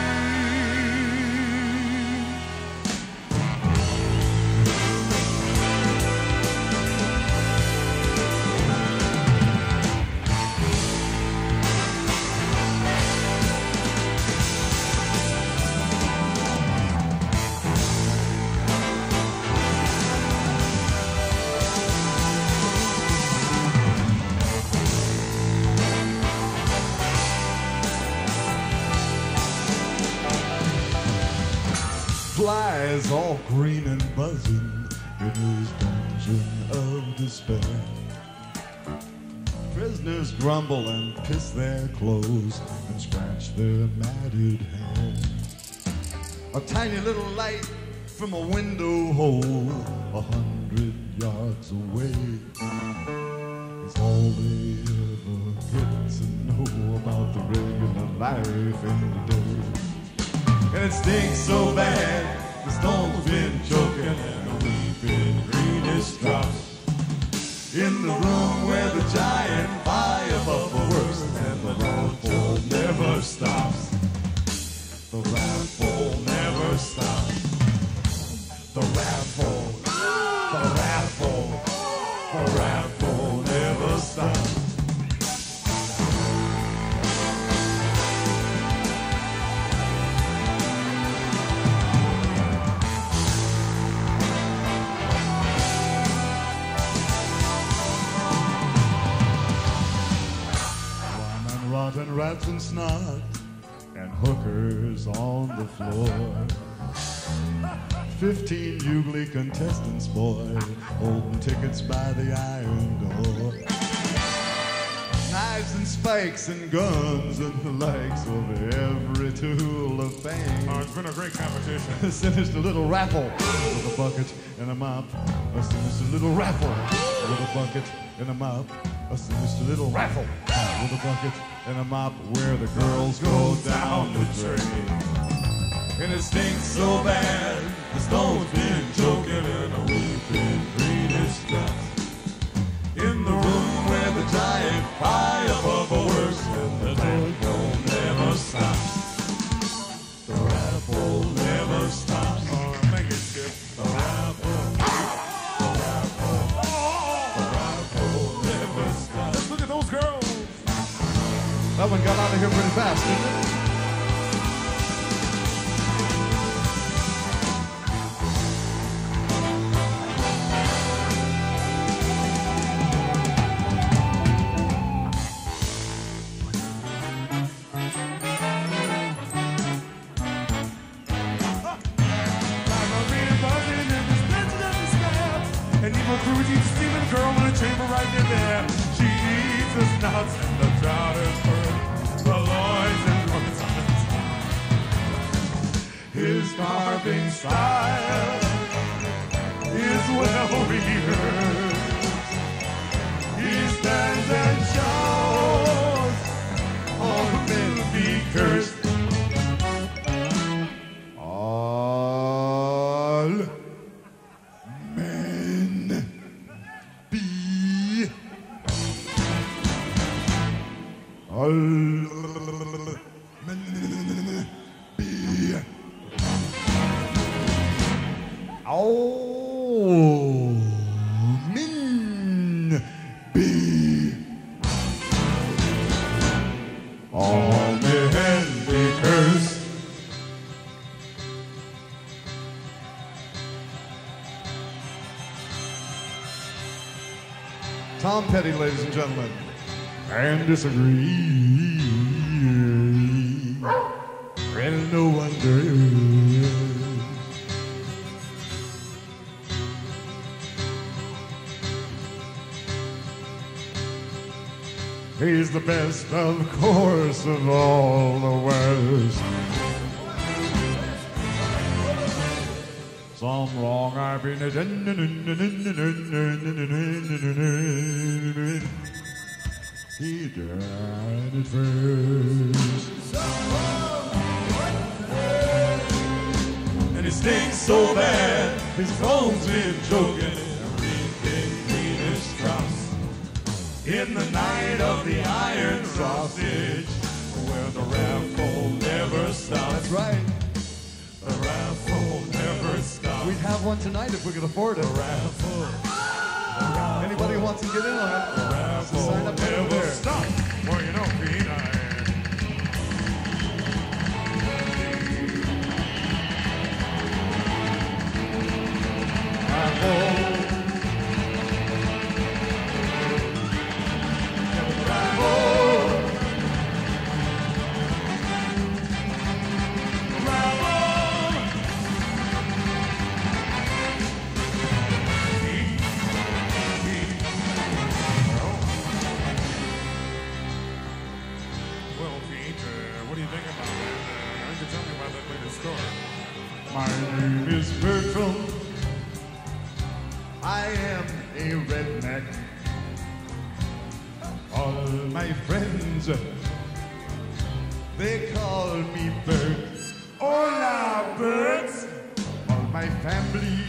Flies all green and buzzing in his dungeon of despair. Prisoners grumble and piss their clothes and scratch their matted hair. A tiny little light from a window hole a hundred yards away is all they ever get to know about the regular life in the day. And it stinks so bad, the stone's been choking and the weeping rats and snot, and hookers on the floor. Fifteen ugly contestants, boy, holding tickets by the iron door. Knives and spikes and guns and the likes of every tool of fame. Oh, it's been a great competition. A sinister little raffle with a bucket and a mop. A sinister little raffle with a bucket and a mop. A sinister little raffle with a bucket and a mop where the girls go down the drain. And it stinks so bad, the stone's been choking in a weeping greenish dust. In the room where the giant fire bubble works and the tank will never stop. The raffle never stops. Oh, thank you, Skip. The raffle, the raffle, the raffle never stops. Let's look at those girls. That one got out of here pretty fast, didn't it? Snouts and the trouters bird, the loins and loins. His carving style is well rehearsed. He stands and shouts, all men be cursed. All men be all men be all men be all men be cursed. Tom Petty, ladies and gentlemen, and disagree, and no wonder. He's the best, of course, of all the worst. Some wrong I've been he died at first. And it stinks so bad, his bones been choking and reeking greenish drops. In the night of the iron sausage, where the raffle never stops. That's right. The raffle never stops. We'd have one tonight if we could afford it. The raffle. The raffle. Anybody who wants to get in on it, The raffle sign up over never there. stop. Well, you know, Pete, I... Raffle. My name is Bertram. I am a redneck. All my friends, they call me Burt. Hola, Burt. All my family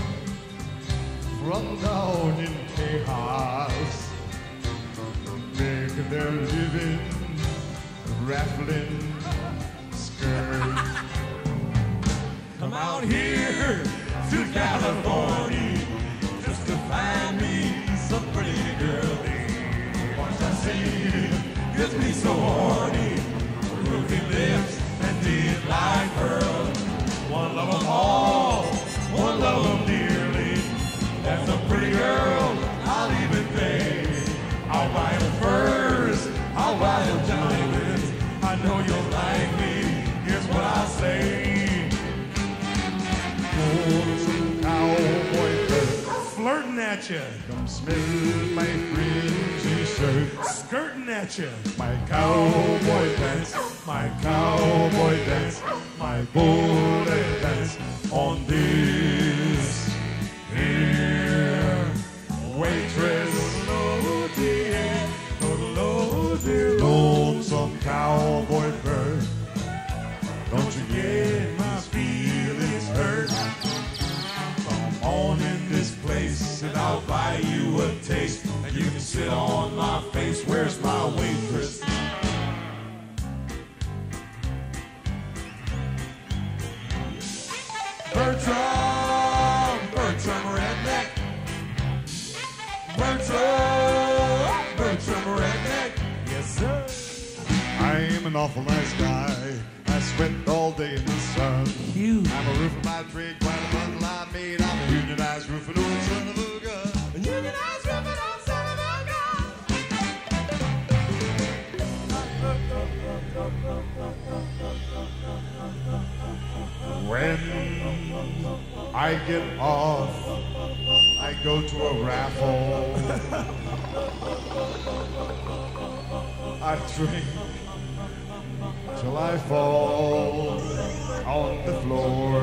from down in Tejas make their living raffling skirts. Come out here to California just to find me some pretty girlie. Once I see, gets me so horny. Ruby lips and teeth like pearl. One love them all, one love them dearly. That's a pretty girl, I'll even pay. I'll buy them furs, I'll buy them diamonds. at you. Come smell my fringy shirt. Skirting at you. My cowboy pants, my cowboy dance, my bullet dance on this here waitress. Oh dear, oh dear, Lonesome cowboy bird, don't you get my feelings hurt. Come on in this place and I'll buy you a taste. And you can sit on my face. Where's my waitress? Bertram, Bertram redneck. Bertram, Bertram redneck. Yes, sir. I'm an awful nice guy. I sweat all day in the sun. Huge. I'm a roofer by trade, quite a bundle I made. I'm a unionized roofer, old son of a gun. A unionized roofer, old son of a gun. When I get off, I go to a raffle. I drink till I fall on the floor.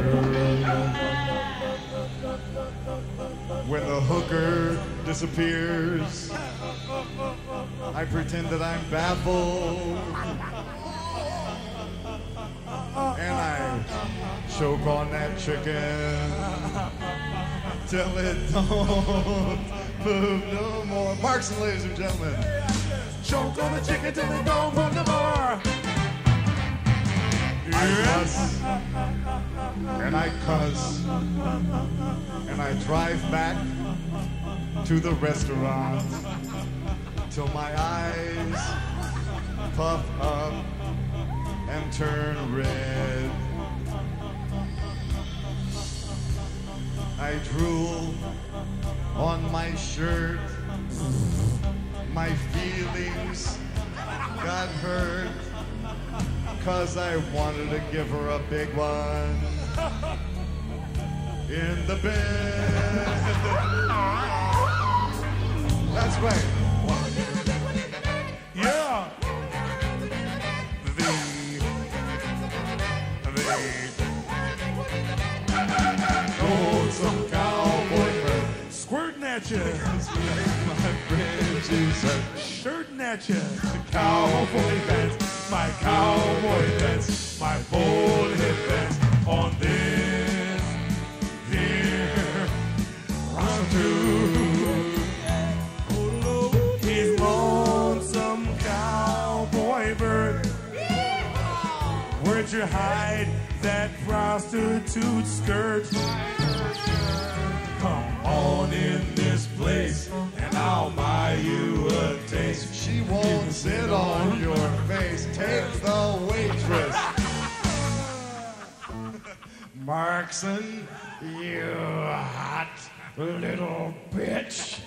When the hooker disappears, I pretend that I'm baffled. And I choke on that chicken till it don't move no more. Marks, ladies and gentlemen. Choke on the chicken till it don't move no more. I cuss, and I cuss, and I drive back to the restaurant till my eyes puff up and turn red. I drool on my shirt. My feelings got hurt 'cause I wanted to give her a big one in the bed. That's right. Yeah. Lonesome cowboy bird, Squirting at you. my fringes hurt. Shirting at you. Cowboy dance, My cowboy dance, my bullet dance on this here prostitute. He's lonesome cowboy bird. Where'd you hide that prostitute skirt? Come on in this place and I'll buy you a taste. she won't sit on your face. Take the waitress. Markson, you hot little bitch.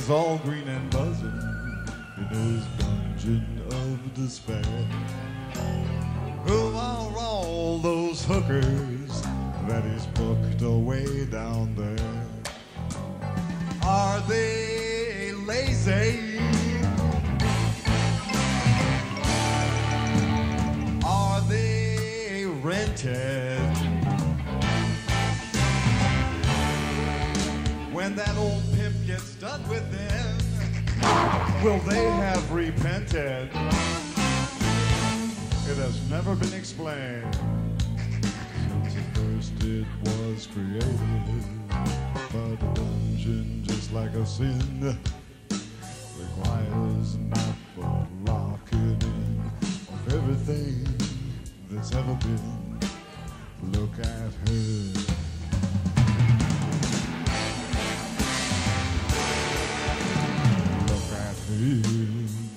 is all green and buzzing in his dungeon of despair. Who are all those hookers that he's booked away down there? Are they lazy? Are they rented? When that old pimp gets done with them, will they have repented? It has never been explained since at first it was created. But a dungeon, just like a sin, requires not but locking in of everything that's ever been. Look at her. Look at him.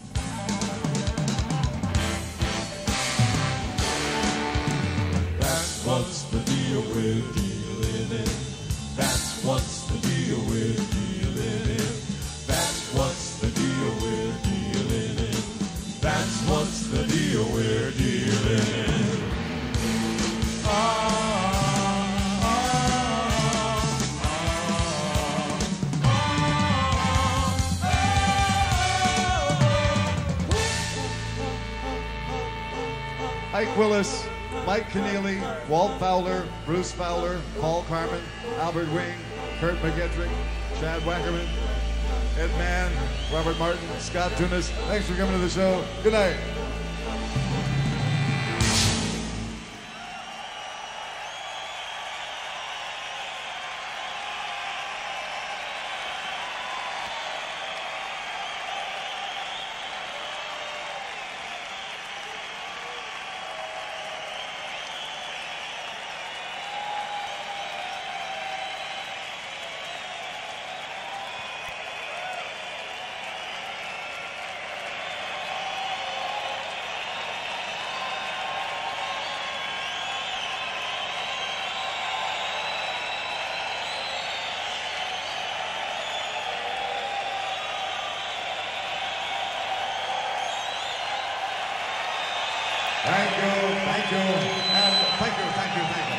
That's what's the deal with dealing in. That's what's the deal with dealing in. That's what's the deal with dealing in. That's what's the deal we're dealing in. Ah, ah, ah, ah, ah. Ike Willis, Mike Keneally, Walt Fowler, Bruce Fowler, Paul Carmen, Albert Wing, Kurt McGettrick, Chad Wackerman, Ed Mann, Robert Martin, Scott Tunis. Thanks for coming to the show. Good night. Thank you, thank you, and thank you, thank you, thank you.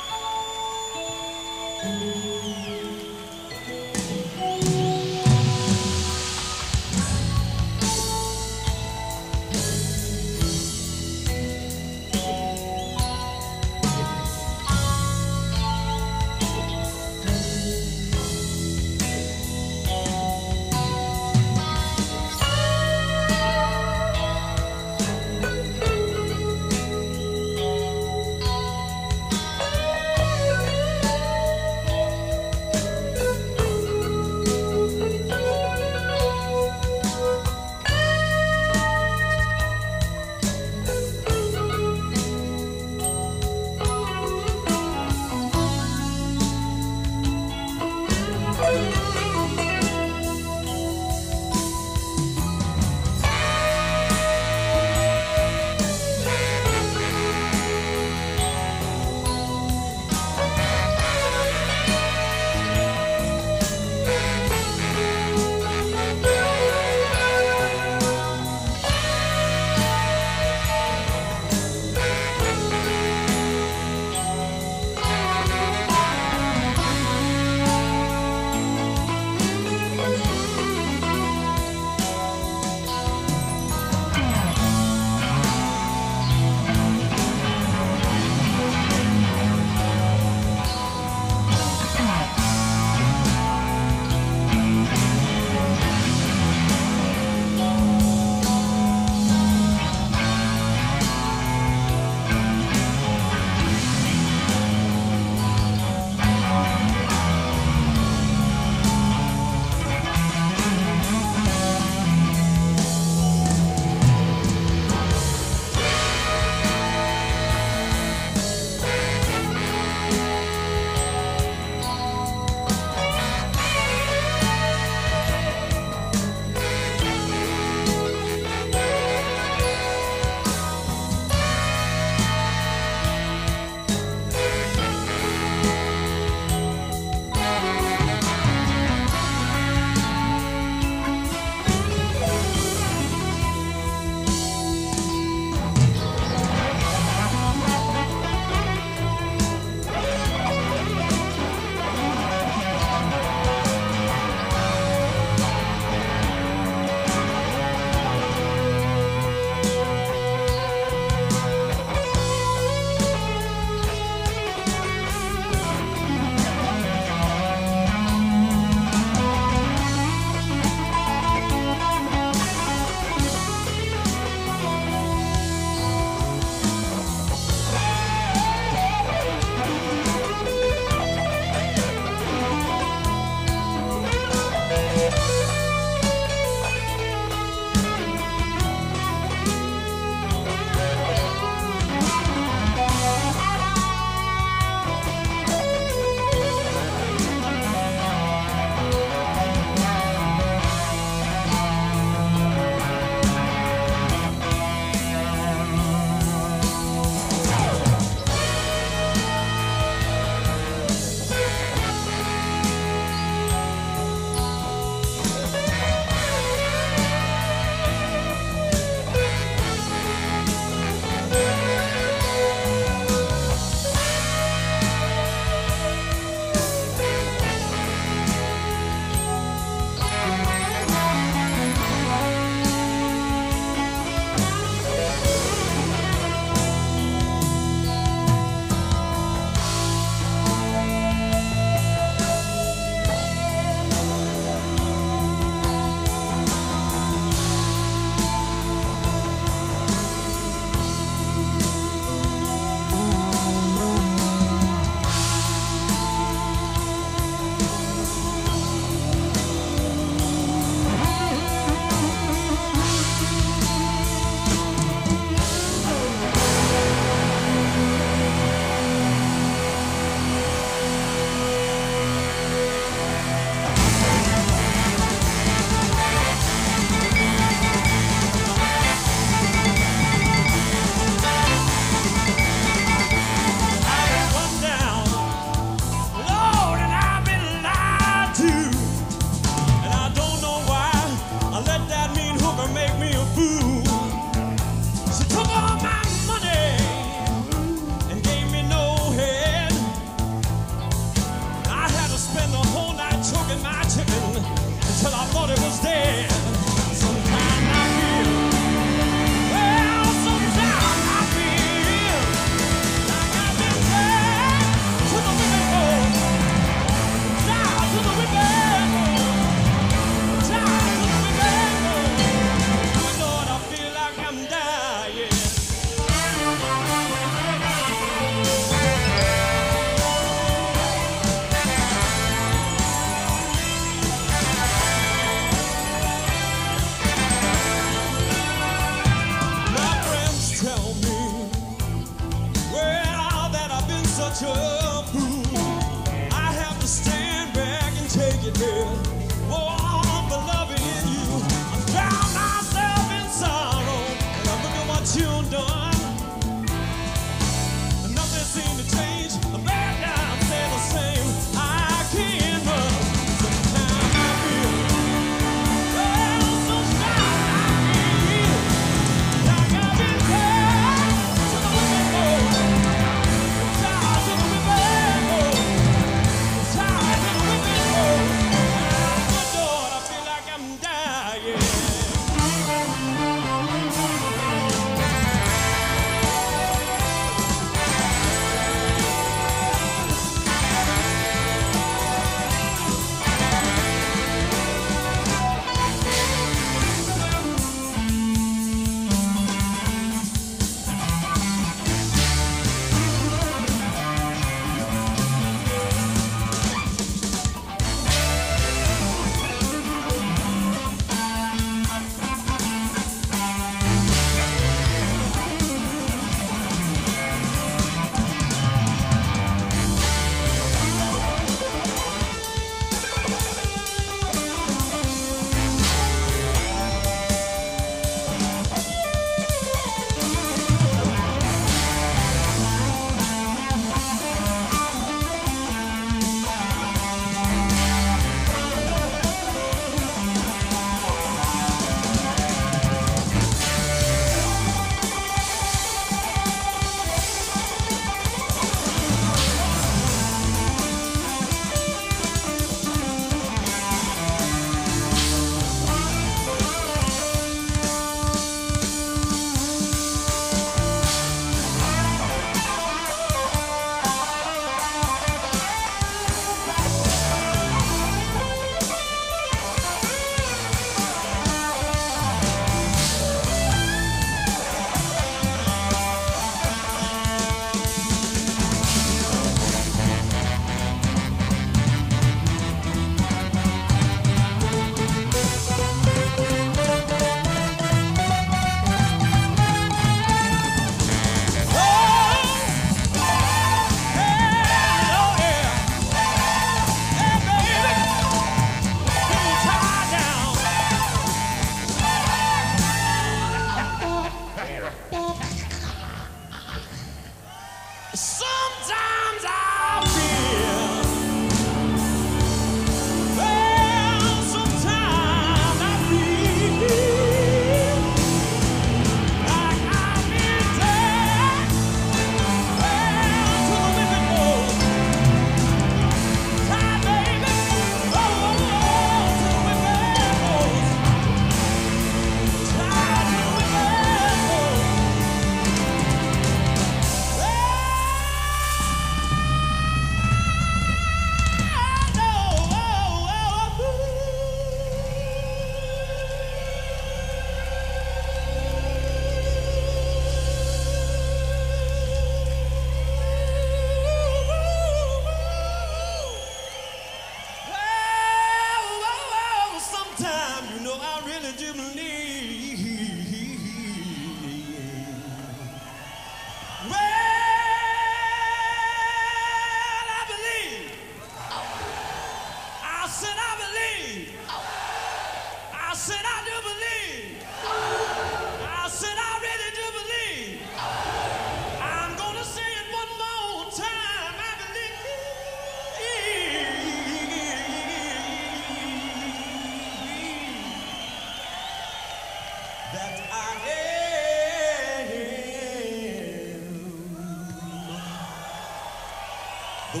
The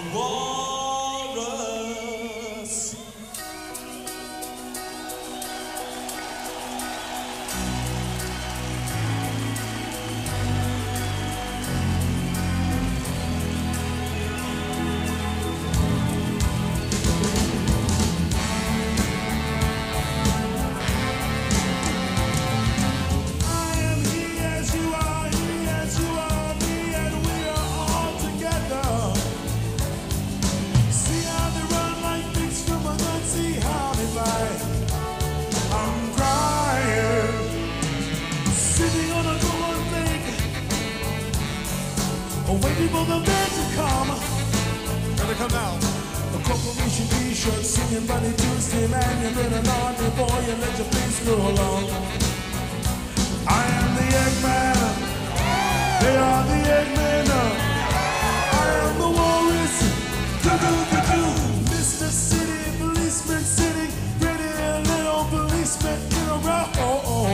walrus. Waiting for the man to come. Gotta come out. The corporation t-shirt singing Buddy Tuesday, man. You've been a naughty boy and let your face go along. I am the Eggman. They are the Eggmen. I am the Walrus. Do-do-do-do. Mister City policeman sitting, pretty little policeman in a row.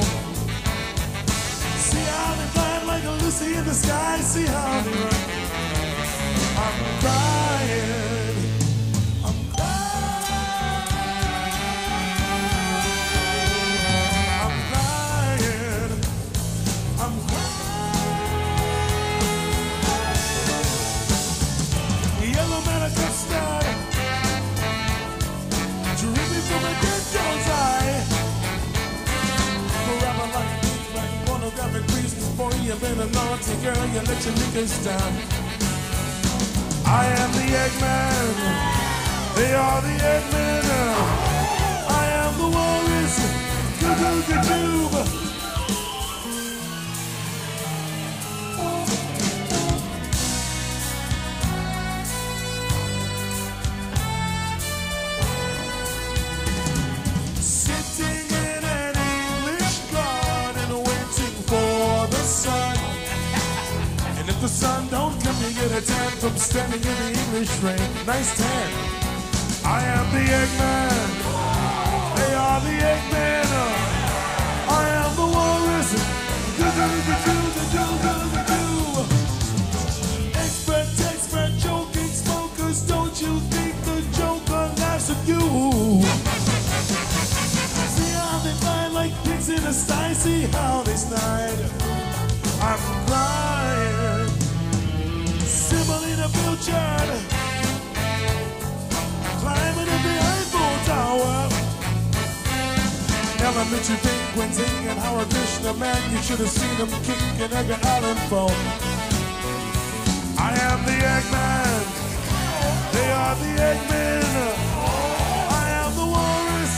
See how they fly like a Lucy in the sky. See how they run. I'm crying. I'm crying. I'm crying. I'm crying. Yellow man of custard, dripping from a dead dog's eye. Forever like pornographic reasons for you've been a naughty girl, you let your niggas down. I am the Eggman. They are the Eggmen. I am the Walrus. Goo-goo-goo-doob. Sitting in an English garden waiting for the sun. And if the sun don't come, you get a tan from standing in the English rain. Nice tan. I am the Eggman. They are the Eggmen. I am the Walrus. Do-do-do-do-do-do-do-do. Expert, expert, joking smokers. Don't you think the Joker laughs at you? See how they fly like pigs in a sty. See how they slide. I'm crying. Semolina Pilchard, climbing up the Eiffel Tower. Elementary penguins and Howard Krishna, man, you should have seen them kick an Edgar Allan Poe. I am the Eggman. They are the Eggmen. I am the Walrus.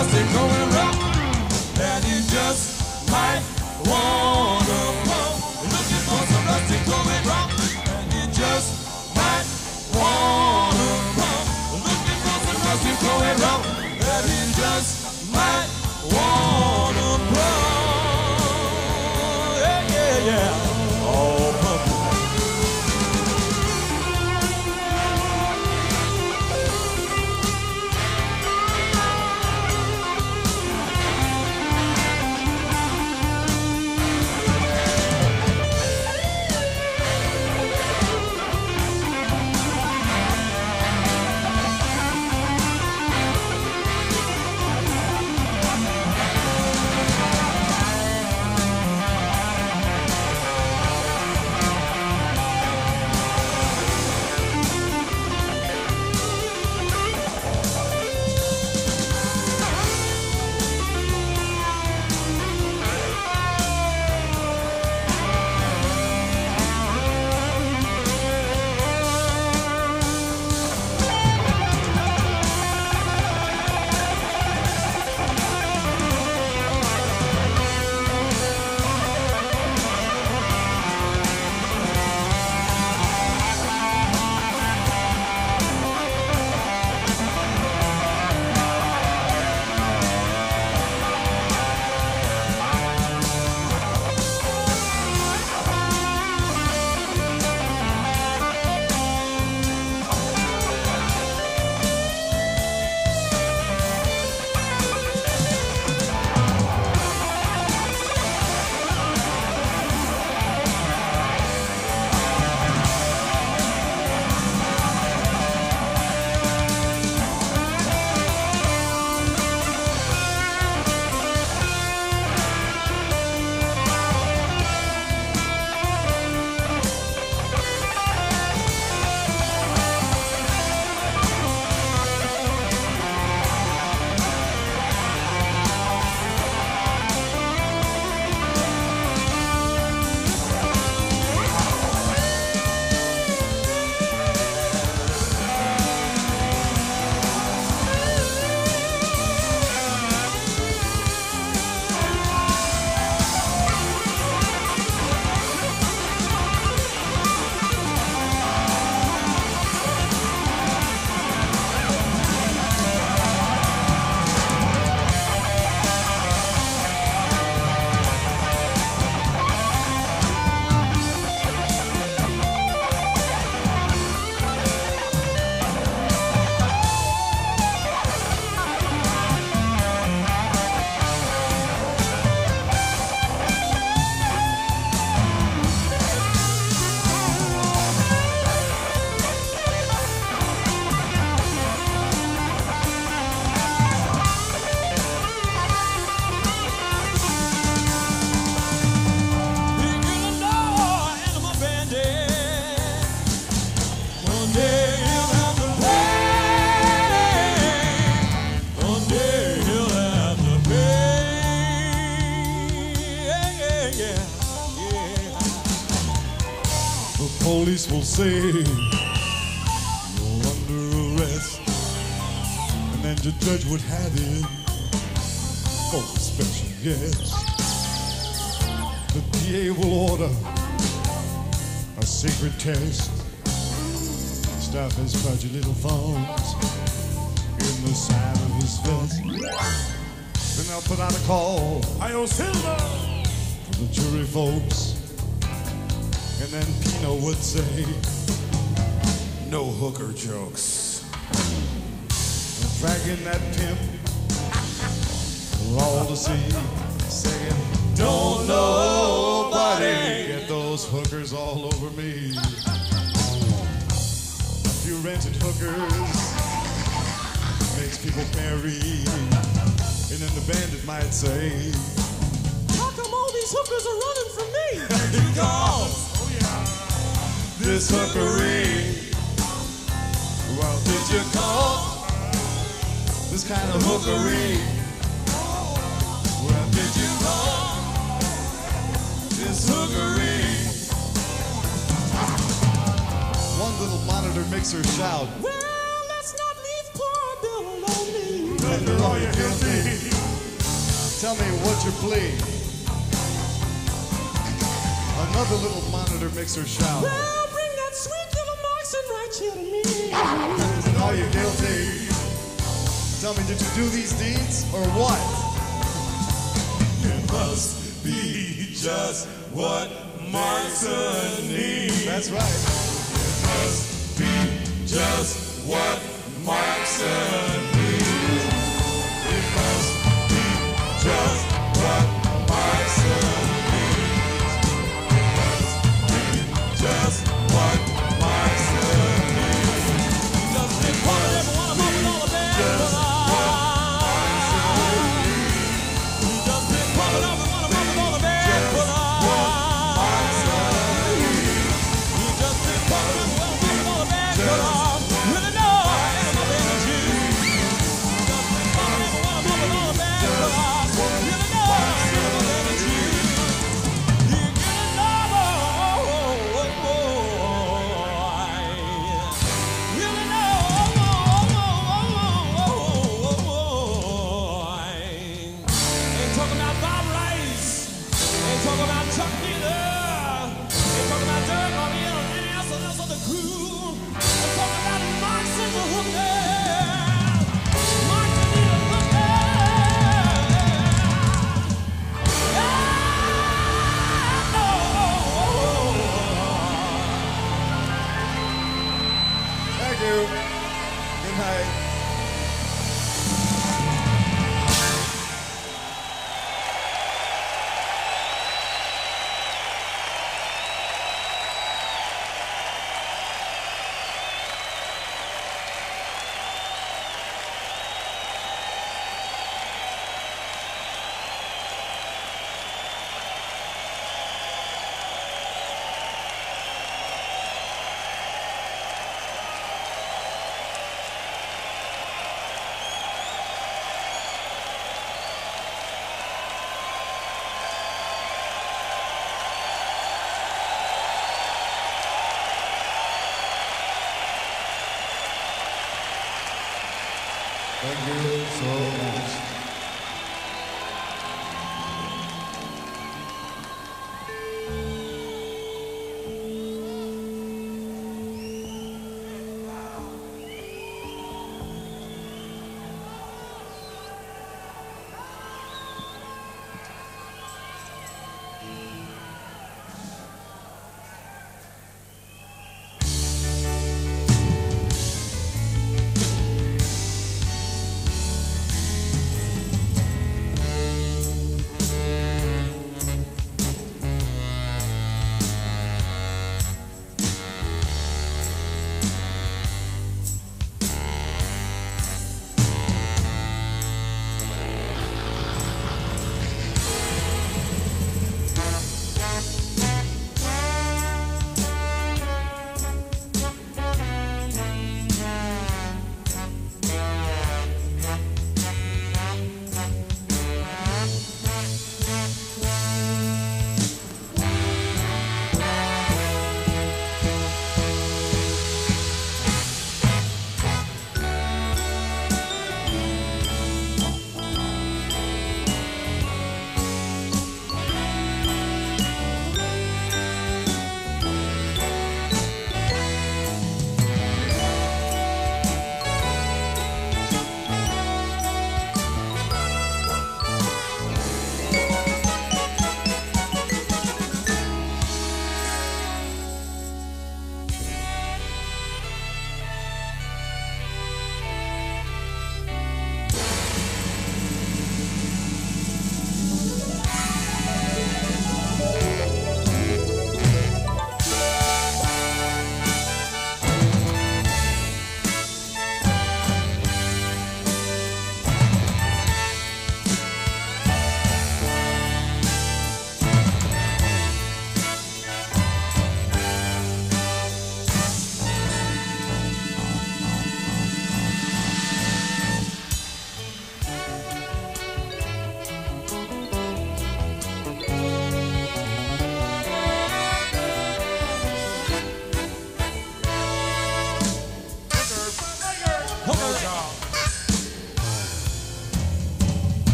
rustic going rough, and you just might wanna pump. Looking for some rustic going rough, and you just might wanna pump. Looking for some rustic going rough, and you just might wanna pump. Yeah, yeah, yeah. Oh, pump. Police will say you're under arrest, and then the judge would have it for a special guest. The D A will order a secret test. Stuff his pudgy little thumbs in the side of his vest. Then they'll put out a call, Hi-yo, Silver, for the jury folks. And then Pino would say, no hooker jokes. And dragging that pimp for all to see, saying, don't nobody get those hookers all over me. A few rented hookers makes people merry. And then the bandit might say, how come all these hookers are running from me? Because this hookery, well, did you call this kind of hookery? Well, did you call this hookery? One little monitor makes her shout, well, let's not leave poor Bill lonely. No, After all you're guilty. Tell me what's your plea? Another little monitor mixer shout. Well, bring that sweet little Marxon right here to me. Are you guilty? Tell me, did you do these deeds or what? It must be just what Marxon needs. That's right. It must be just what Marxon needs. It must be just what Marxon needs. It must be just what Marxon needs. Just been calling every one of them with all the bad Just blood. what Marxon needs. Just been calling every one of them with all the bad blood. Just been calling every one of them with all the bad blood. Really know I am a baby Jew.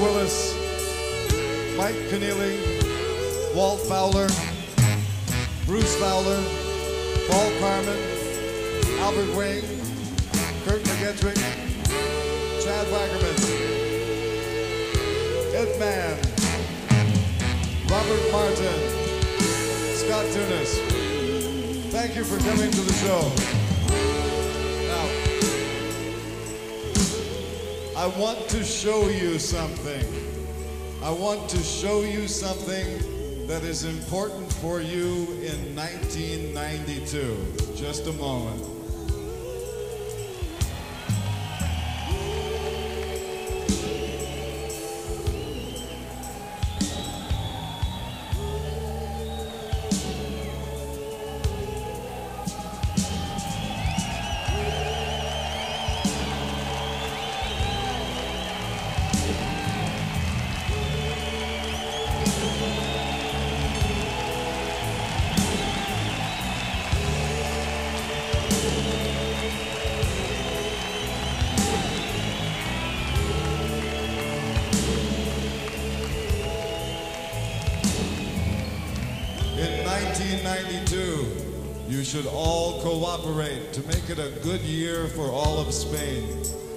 Willis, Mike Keneally, Walt Fowler, Bruce Fowler, Paul Carmen, Albert Wing, Kurt McGettrick, Chad Wackerman, Ed Mann, Robert Martin, Scott Tunis. Thank you for coming to the show. Now, I want to show you something. I want to show you something that is important for you in nineteen ninety-two. Just a moment. nineteen ninety-two, you should all cooperate to make it a good year for all of Spain.